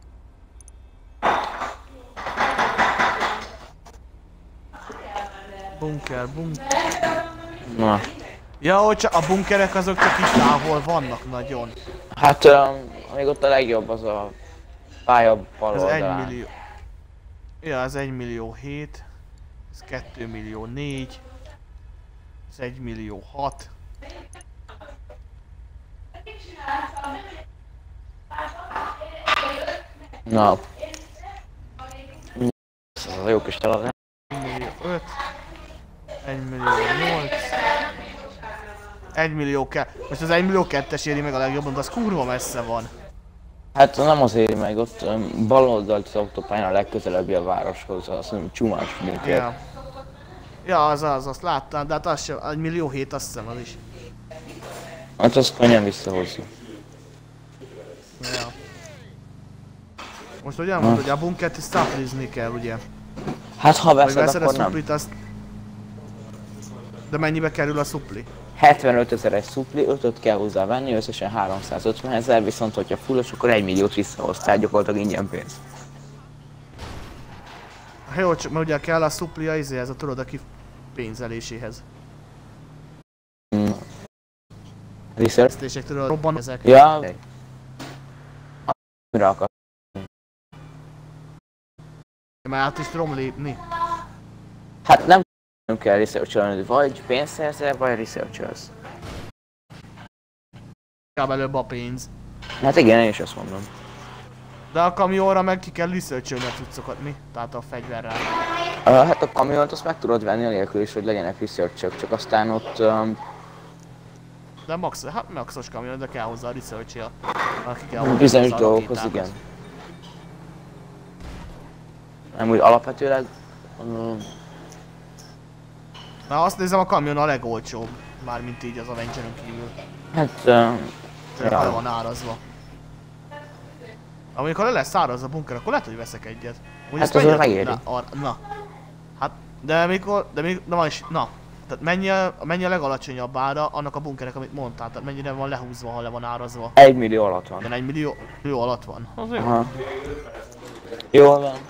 Bunker, bunker. Na. Ja, hogy csak a bunkerek azok csak itt távol vannak nagyon. Hát um, még ott a legjobb az a pálya bal Ez oldalán. egy millió. Ja, ez egy millió hét. Ez kettő millió négy. Ez egy millió hat. Na. Ez az a jó kis találat. egy millió öt. egy millió nyolc. egy millió kell. Most az egy millió kettes éri meg a legjobban, de az kurva messze van. Hát nem az éri meg, ott um, bal oldalt az autópályán a legközelebbi a városhoz, azt mondom, csumás bunker. Ja. Ja, az az, azt láttam, de hát az sem, egy millió hét azt hiszem az is. Hát azt könnyen visszahozza. Ja. Most ugye mondod, hogy a bunkert is szaplizni kell, ugye? Hát ha Vagy veszed, veszed a akkor nem. szuplit, azt... De mennyibe kerül a szupli? hetvenöt ezer egy szupli, ötöt kell hozzá venni, összesen háromszázötven ezer, viszont hogyha fullos, akkor egy milliót visszahoz, tehát gyakorlatilag ingyen pénz. Hát jó, csak mert ugye kell a szupli a izéhez, a tudod, a kipénzeléséhez. Mm. Research? Tesztések tudod, robban ezek. Ja. Mire akar? Mert át is tudom lépni. Hát nem nem kell research-olni, vagy pénzt szerzel, vagy research-olsz. Inkább előbb a pénz. Hát igen, én is azt mondom. De a kamionra meg ki kell research-olni a cuccokat, mi? Tehát a fegyverrel. Uh, hát a kamiont azt meg tudod venni anélkül is, hogy legyenek research-ök, csak aztán ott... Um... De max, hát maxos kamion, de kell hozzá a research-ja. Ki kell hozzá Bizonyos a dolgokhoz, rakétákhoz. igen. Nem úgy alapvetőleg... Um... Na azt nézem, a kamion a legolcsóbb. Mármint így az Avengeren kívül. Hát... Um... Ja. Ja. Le van árazva. Amikor le lesz árazva a bunker, akkor lehet, hogy veszek egyet. Úgy Hát azon megéri. Na, ar, na. Hát, de mikor, de még, na is, na. Tehát mennyi a, mennyi a legalacsonyabb ára annak a bunkernek, amit mondtál, tehát mennyire van lehúzva, ha le van árazva. Egy millió alatt van. Igen, egy millió, millió alatt van. Az jó. Aha. Jól van.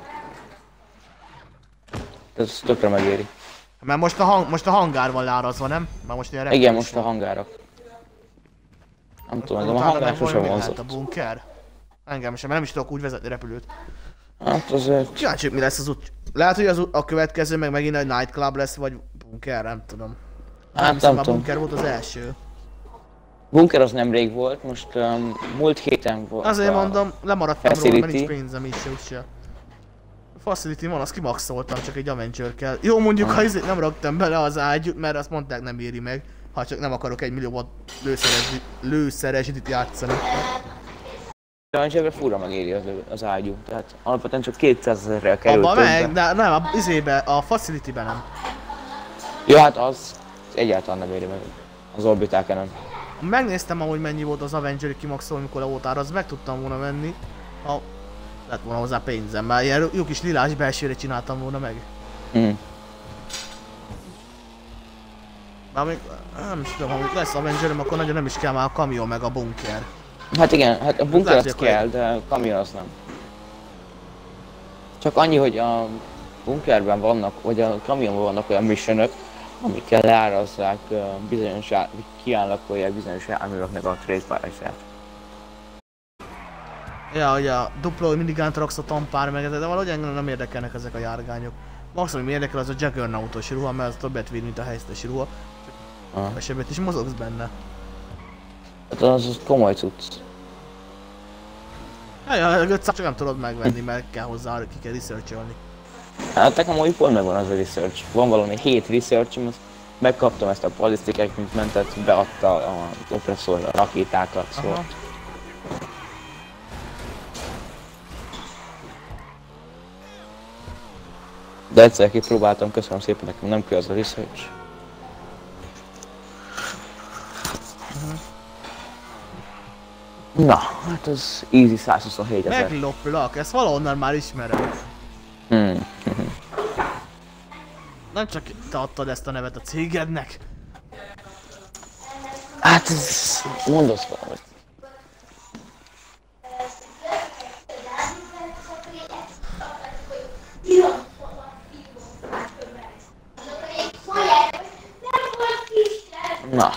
Ez tökre megéri. Mert most a, hang, most a hangár van leárazva, nem? Már most ilyen Igen, most a hangárak. Nem tudom, de a hangár sosem vonzott. a bunker? Engem sem, mert nem is tudok úgy vezetni repülőt. Hát azért... Kíváncsi, mi lesz az út. Lehet, hogy az a következő meg megint egy nightclub lesz, vagy bunker, nem tudom. Hát Hiszem, nem a tudom. bunker volt az első. Bunker az nemrég volt, most um, múlt héten volt. Azért a mondom, lemaradtam róla, mert Facility. nincs pénzem is se úgyse. A Facility van, azt kimaxoltam, csak egy Avenger kell. Jó, mondjuk, ha ezért nem raktam bele az ágyút, mert azt mondták nem éri meg. Ha csak nem akarok egy milliót lőszeres, lőszeresít játszani. Avenger fura megéri az, az ágyú, tehát alapvetően csak kétszázezerrel került Abba többe. meg, de nem, a izébe, a Facility-ben nem. Ja, hát az, az egyáltalán nem éri meg. Az orbitáken nem. Megnéztem amúgy mennyi volt az Avenger kimaxol, amikor le volt ára, az meg tudtam volna venni. Ha lett volna hozzá pénzem, mert ilyen jó kis lilás belsőre csináltam volna meg. Hm. Már még, nem is tudom, ha lesz Avengerem, akkor nagyon nem is kell már a kamion meg a bunker. Hát igen, hát a bunker Lehet, az hogy kell, de a kamion az nem. Csak annyi, hogy a bunkerben vannak, vagy a kamionban vannak olyan missionök, amikkel leárazzák bizonyos, kiállakolják bizonyos járműveknek a trade price-át. Ja, hogy a duplo, hogy mindig ántrax a tampár meg, de valahogy engem nem érdekelnek ezek a járgányok. Maximum, ami érdekel, az a Juggernautos ruha, mert az többet véd, mint a helyzetes ruha. Csak kevesebbet is mozogsz benne. Hát az, az komoly cucc. Ja, ja, ötszáz csak nem tudod megvenni, mert kell hozzá, ki kell researcholni. Hát nekem úgy pont megvan az a research. Van valami hét researchom, megkaptam ezt a ballistic equipmentet, beadta az oppresszor a rakétákat, szóval. Aha. De egyszer kipróbáltam, köszönöm szépen, nekem nem kell az a research. Uh-huh. Na, hát az easy száz huszonhét ezer. Megloplak, ezt valahonnan már ismerem. Hmm. Nem csak te adtad ezt a nevet a cégednek. Hát ez... mondasz valamit. Na.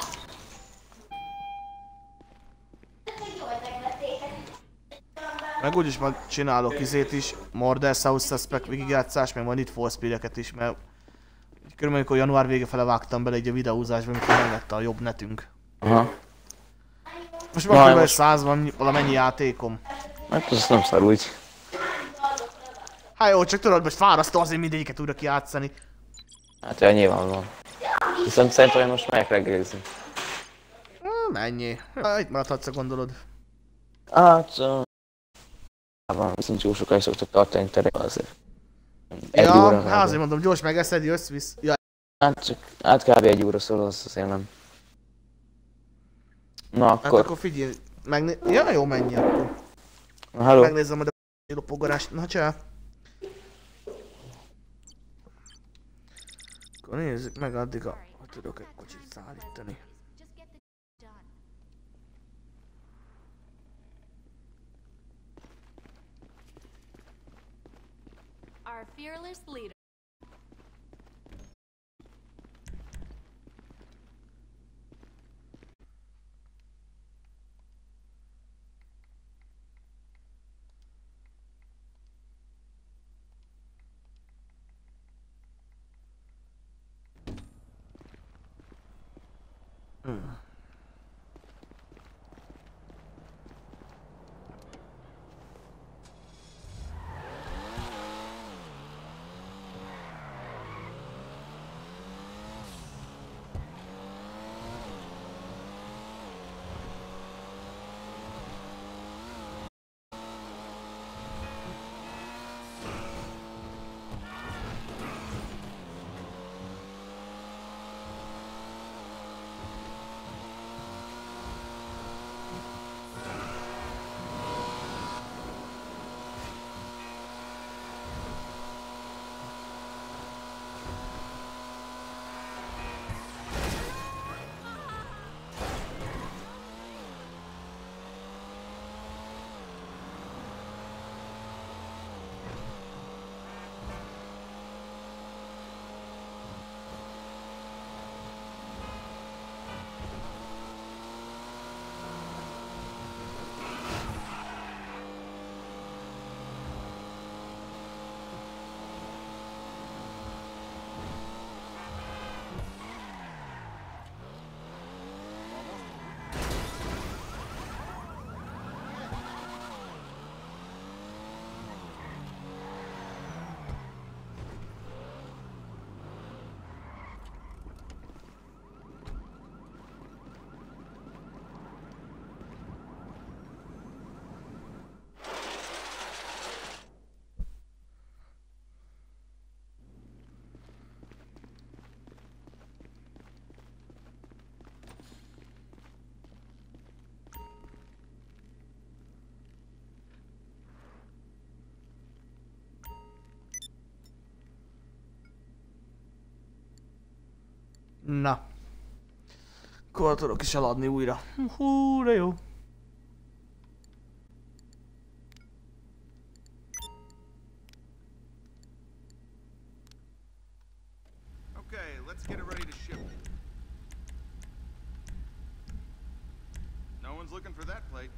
Meg úgyis majd csinálok izét is, Murder, South Suspect végigjátszás, meg majd Need for Speed-eket is, mert körülbelül amikor január vége fele vágtam bele egy a videózásba, amikor meglett a jobb netünk. Aha. Most már kb. száz van valamennyi játékom. Hát az nem szar úgy. Hát jó, csak tudod, most fárasztó azért mindegyiket újra kijátszani. Hát olyan nyilvánvalóan. Viszont szerintem hogy most megyek reggelizni. Hmm, ennyi. Hát, itt maradhatsz, gondolod. Hát... Uh, van, viszont jó sokáig szoktak tartani terek azért. Egy ja, óra hát azért mondom, gyors megeszed, jössz, visz. Ja. Hát csak, hát kb. Egy óra szól, az azért nem. Na akkor... Hát akkor figyelj, megné... Ja, jó, menj akkor. Na, hello. Megnézem majd a lopogarást. Na, csá. Akkor nézzük meg addig a... hogy tudok egy kocsit szállítani. Our fearless leader. Hmm. Na. Akkor tudok is eladni újra. Hú, de jó. Okay, let's get it ready to ship. No one's looking for that plate.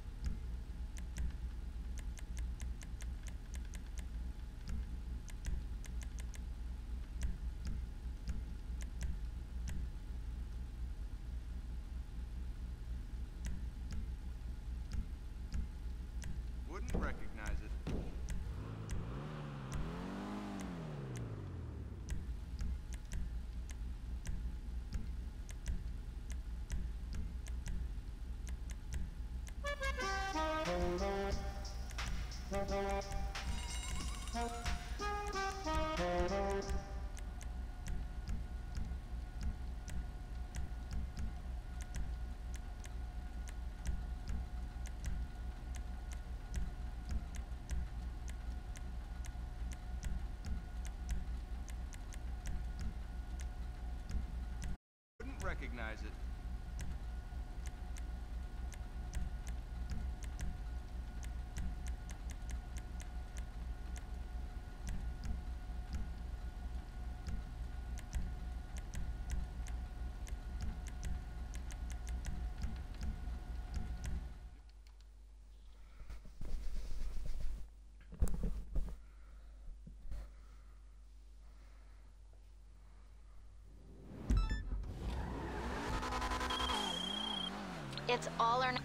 Wouldn't recognize it. Wouldn't recognize it. It's all or nothing.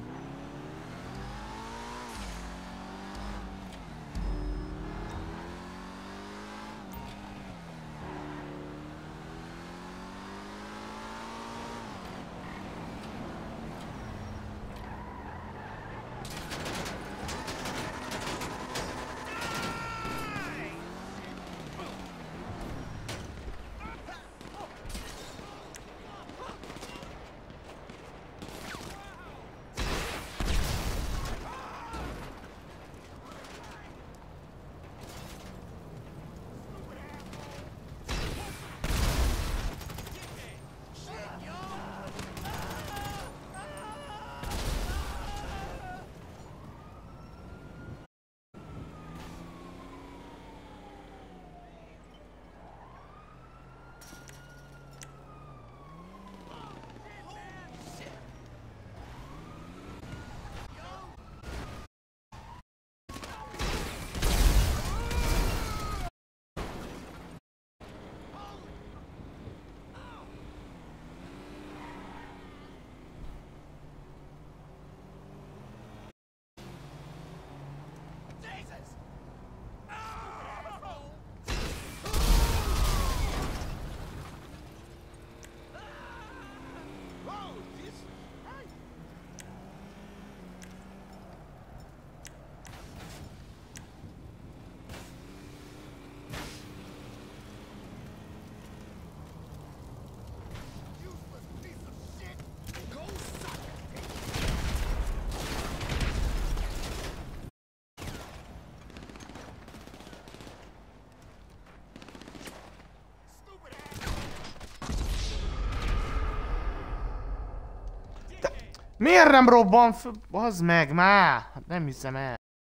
Miért nem robban föl? Bazd meg már! Hát nem hiszem el.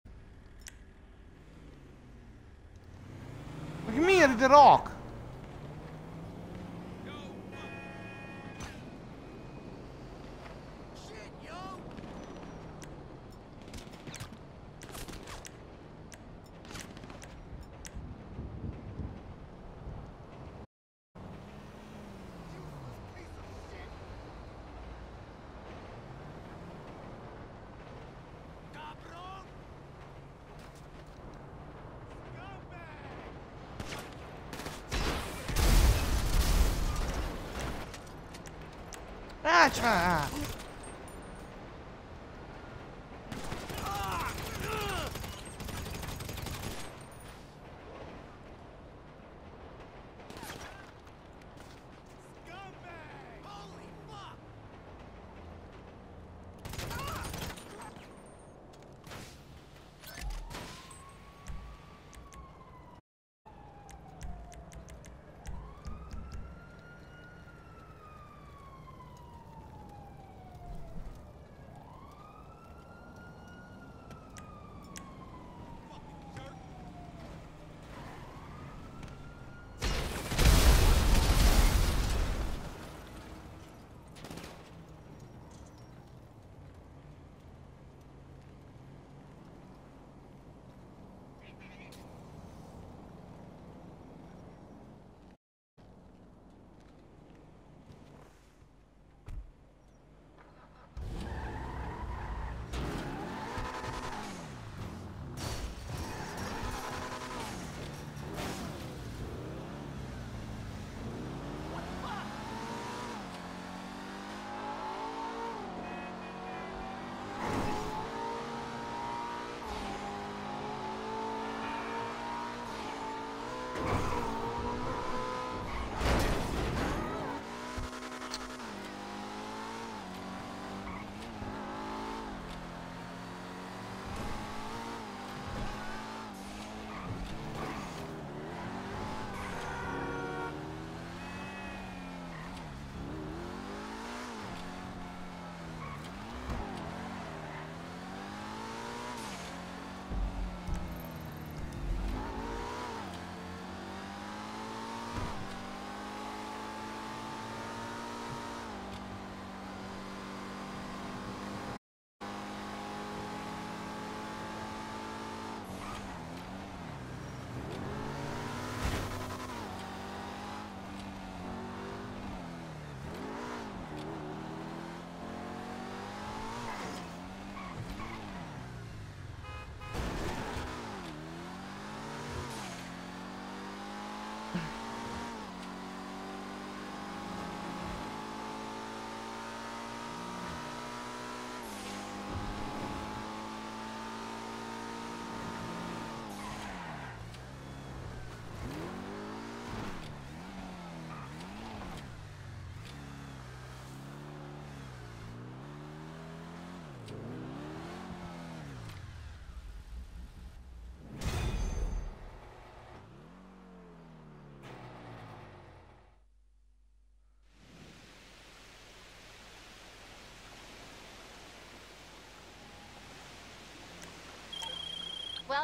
Meg miért ide rak? Állts már!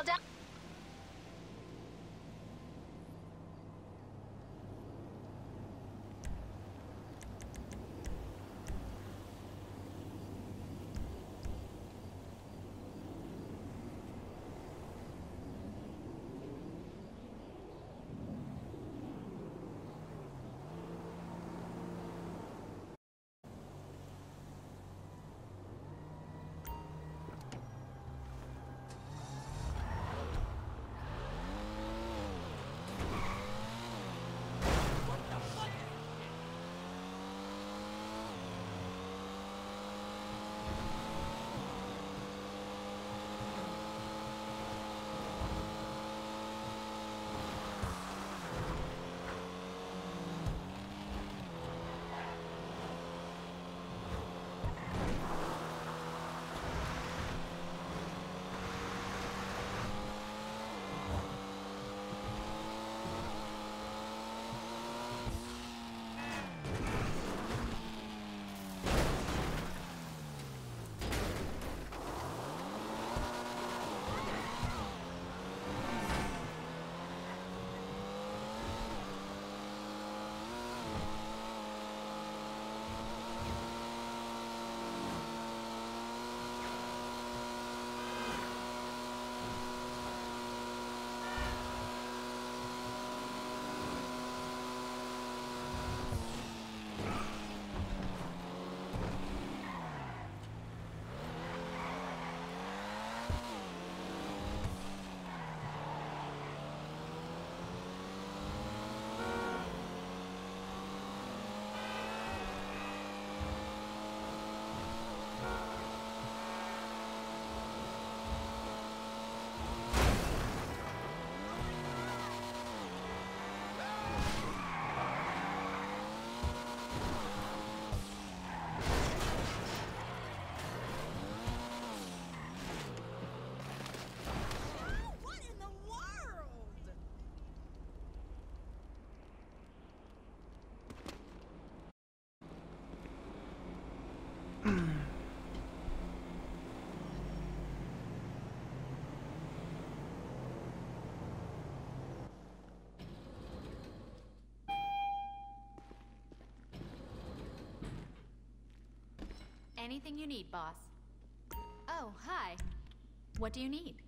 fell down. Anything you need, boss. Oh, hi. What do you need?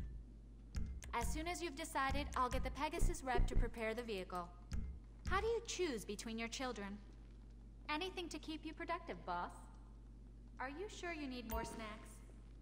As soon as you've decided, I'll get the Pegasus rep to prepare the vehicle. How do you choose between your children? Anything to keep you productive, boss. Are you sure you need more snacks?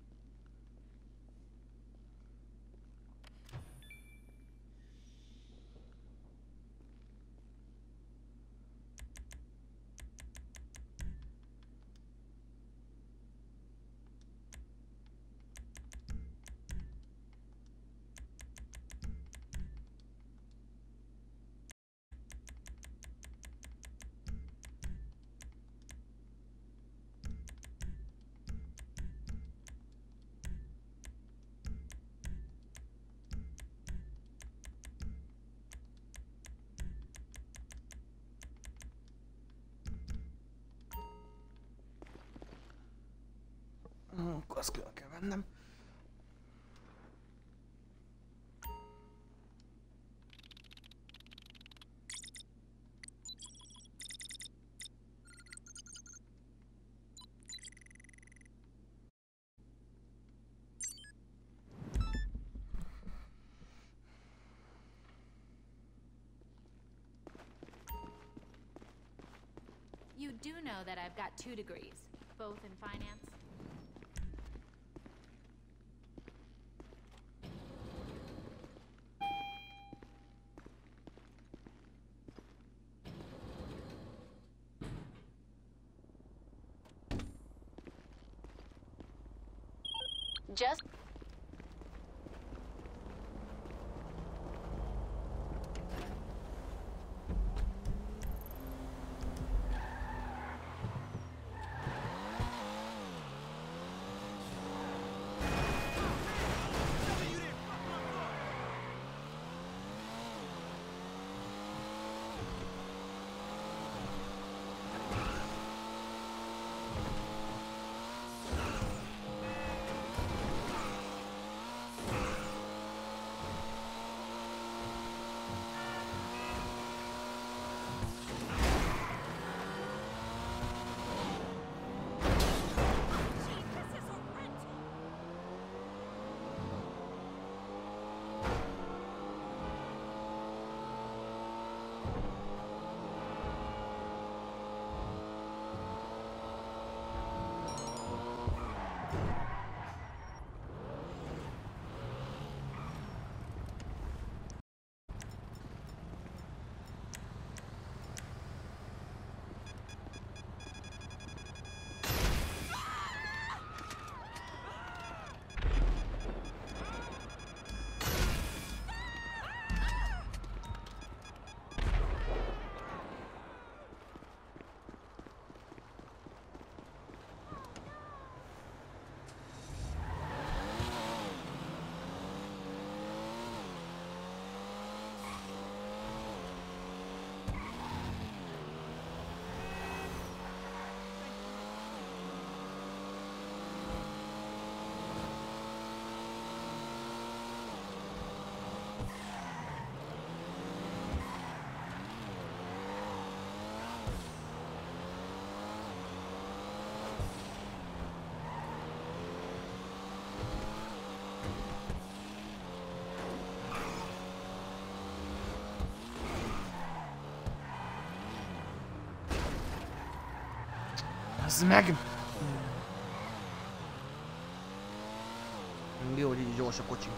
Akkor azt külön kell vennem. You do know that I've got two degrees, both in finance. Just Bazd meg! Jó, hogy így gyors a kocsi.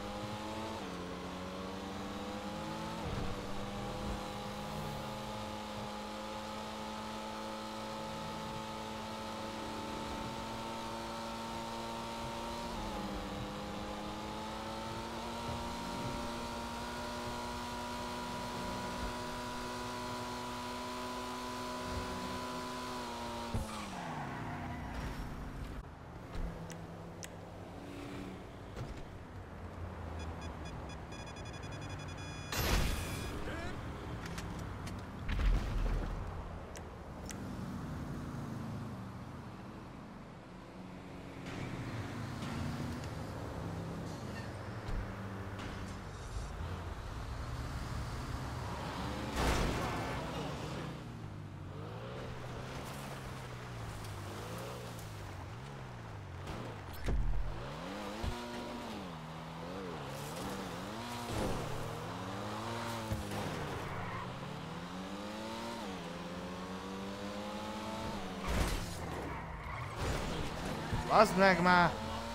Bazd meg már!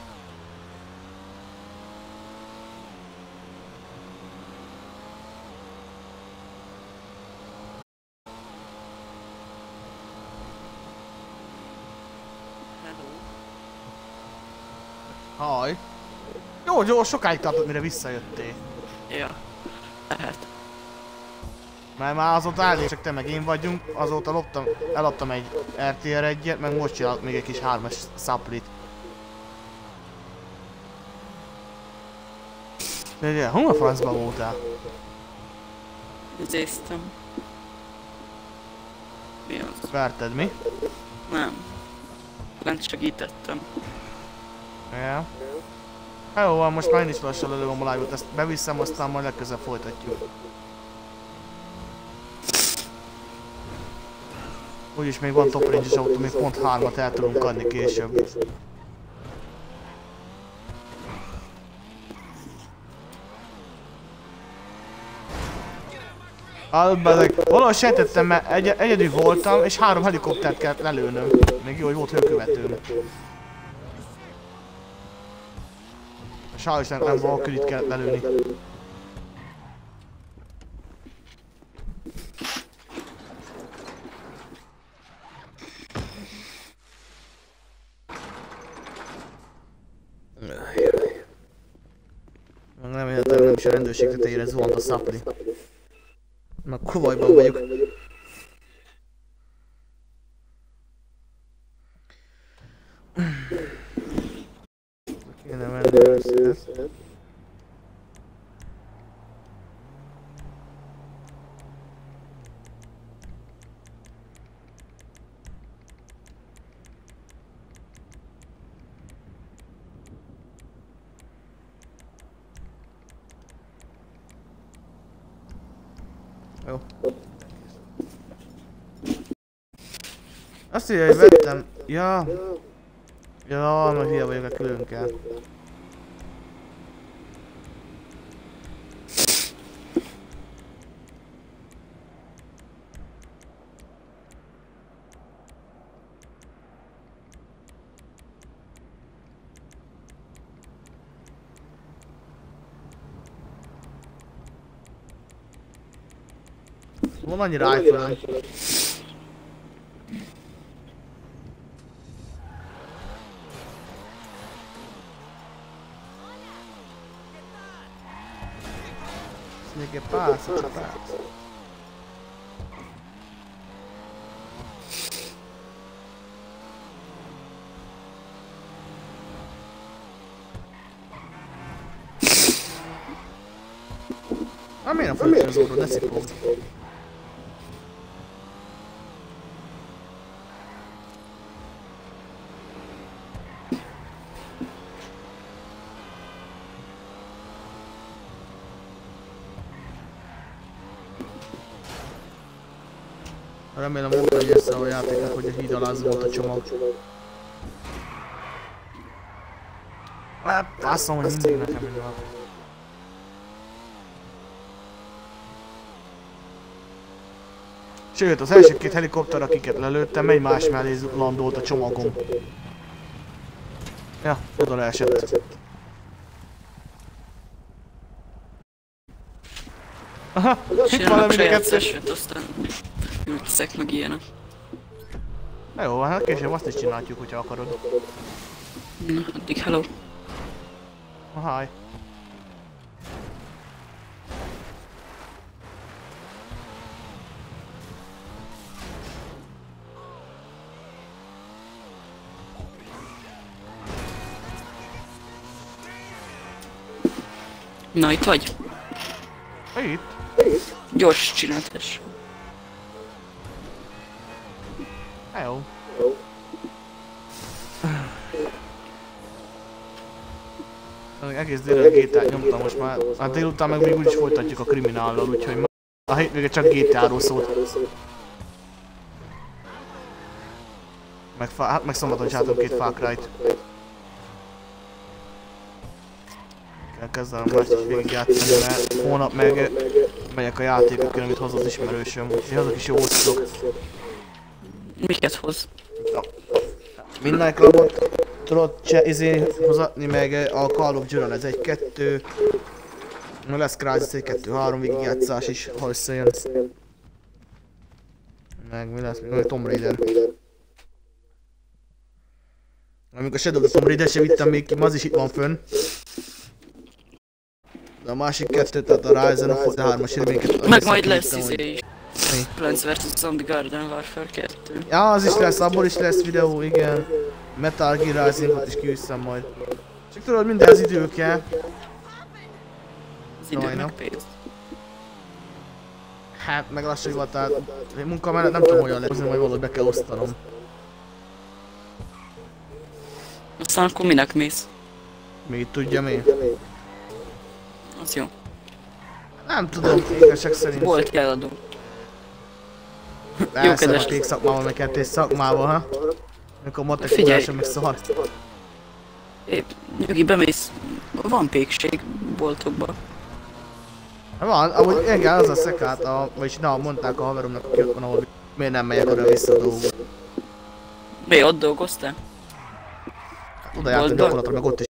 Haj! Jó, jó, sokáig tartott, mire visszajöttél. Ja, lehet. Mert már azóta elég csak te meg én vagyunk, azóta loptam, eladtam egy er té er egyet, meg most csinálok még egy kis hármas szaplit. De ugye, hol a francba voltál? Izéztem. Mi az? Verted, mi? Nem. Lent segítettem. Ja. Hát jó van, most már én is lassan lelőm a live-ot, ezt beviszem, aztán majd legközelebb folytatjuk. Úgyis még van top range-es autó, még pont hármat el tudunk adni később. Hát bezeg, valahogy sejtettem, mert egy egyedül voltam, és három helikoptert kellett lelőnöm. Még jó, hogy volt hőkövetőm. Sajnos nem, nem Valkyrie-t kellett lelőni. Nem értem, nem is a rendőrség tetejére zuhant a szapli. Na, kovajban vagyok. Kéne menni ezt. Jó. Azt írja, hogy vettem. Ja. Ja, mert hülye vagyok, a külön kell. Van annyira iPhone-on. Tiene que pasa, ¿qué pasa? Ah, mira, fue el tesoro, ne si può. Remélem volt egy össze a játéknak, hogy a híd alá volt a csomag. Hát, passzom, hogy mindig nekem így van. Sőt, az első két helikopter, akiket lelőttem, egy más mellé landolt a csomagom. Ja, oda leesett. Aha, itt valami kettős. Aztán ülteszek meg ilyenek. Na jó, hát később azt is csináljuk, hogyha akarod. Na, addig hello. Hi. Na, itt vagy? Itt? Gyors csináltás. Jó. Egész délután gé té át nyomtam most már. Hát délután meg még úgyis folytatjuk a kriminállal, úgyhogy a hétvége csak gé té á-ról szólt. Meg, hát meg szombaton csináltam két Far Cry-t. Kell kezdenem mást is végigjátszani, mert hónap meg megyek a játékokon, amit hoz az ismerősöm, úgyhogy azok is jó tudok. Miket hoz? Ja. Midnight Clubot tudod izé hozatni, meg a Call of Duty ez egy kettő. Lesz Crysis egy kettő három végigjátszás is, ha összejön. Meg mi lesz? Még Tomb Raider. Amikor a Shadow of the Tomb Raider se vittem még ki, az is itt van fönn. De a másik kettő, tehát a Rise of the hármas reméket... Meg majd lesz izé is. Plants versus. Zombie Garden Warfare kettő. Ja, az is lesz, abból is lesz videó, igen. Metal Gear Rising-ot is kiviszem majd. Csak tudod, mindenhez idő kell. Az idő meg pénz. Hát, meg lassan hivatál. Munka mellett nem tudom olyan lehozni, majd valahogy be kell osztanom. Aztán akkor minek mész? Még tudjam én. Az jó. Nem tudom, igazság szerint. Volt kell adó. Elszem a kék szakmával, meg kettés szakmával, ha? Amikor matek tudásom meg szar. Épp, nyugi, bemész. Van pékség boltokba. Van, amúgy igen, az a szekát, a, vagyis na, mondták a haveromnak, aki ott van, ahol miért nem megyek oda vissza a dolgot. Mi, ott dolgoztál? Oda jártam gyakorlatra, meg ott is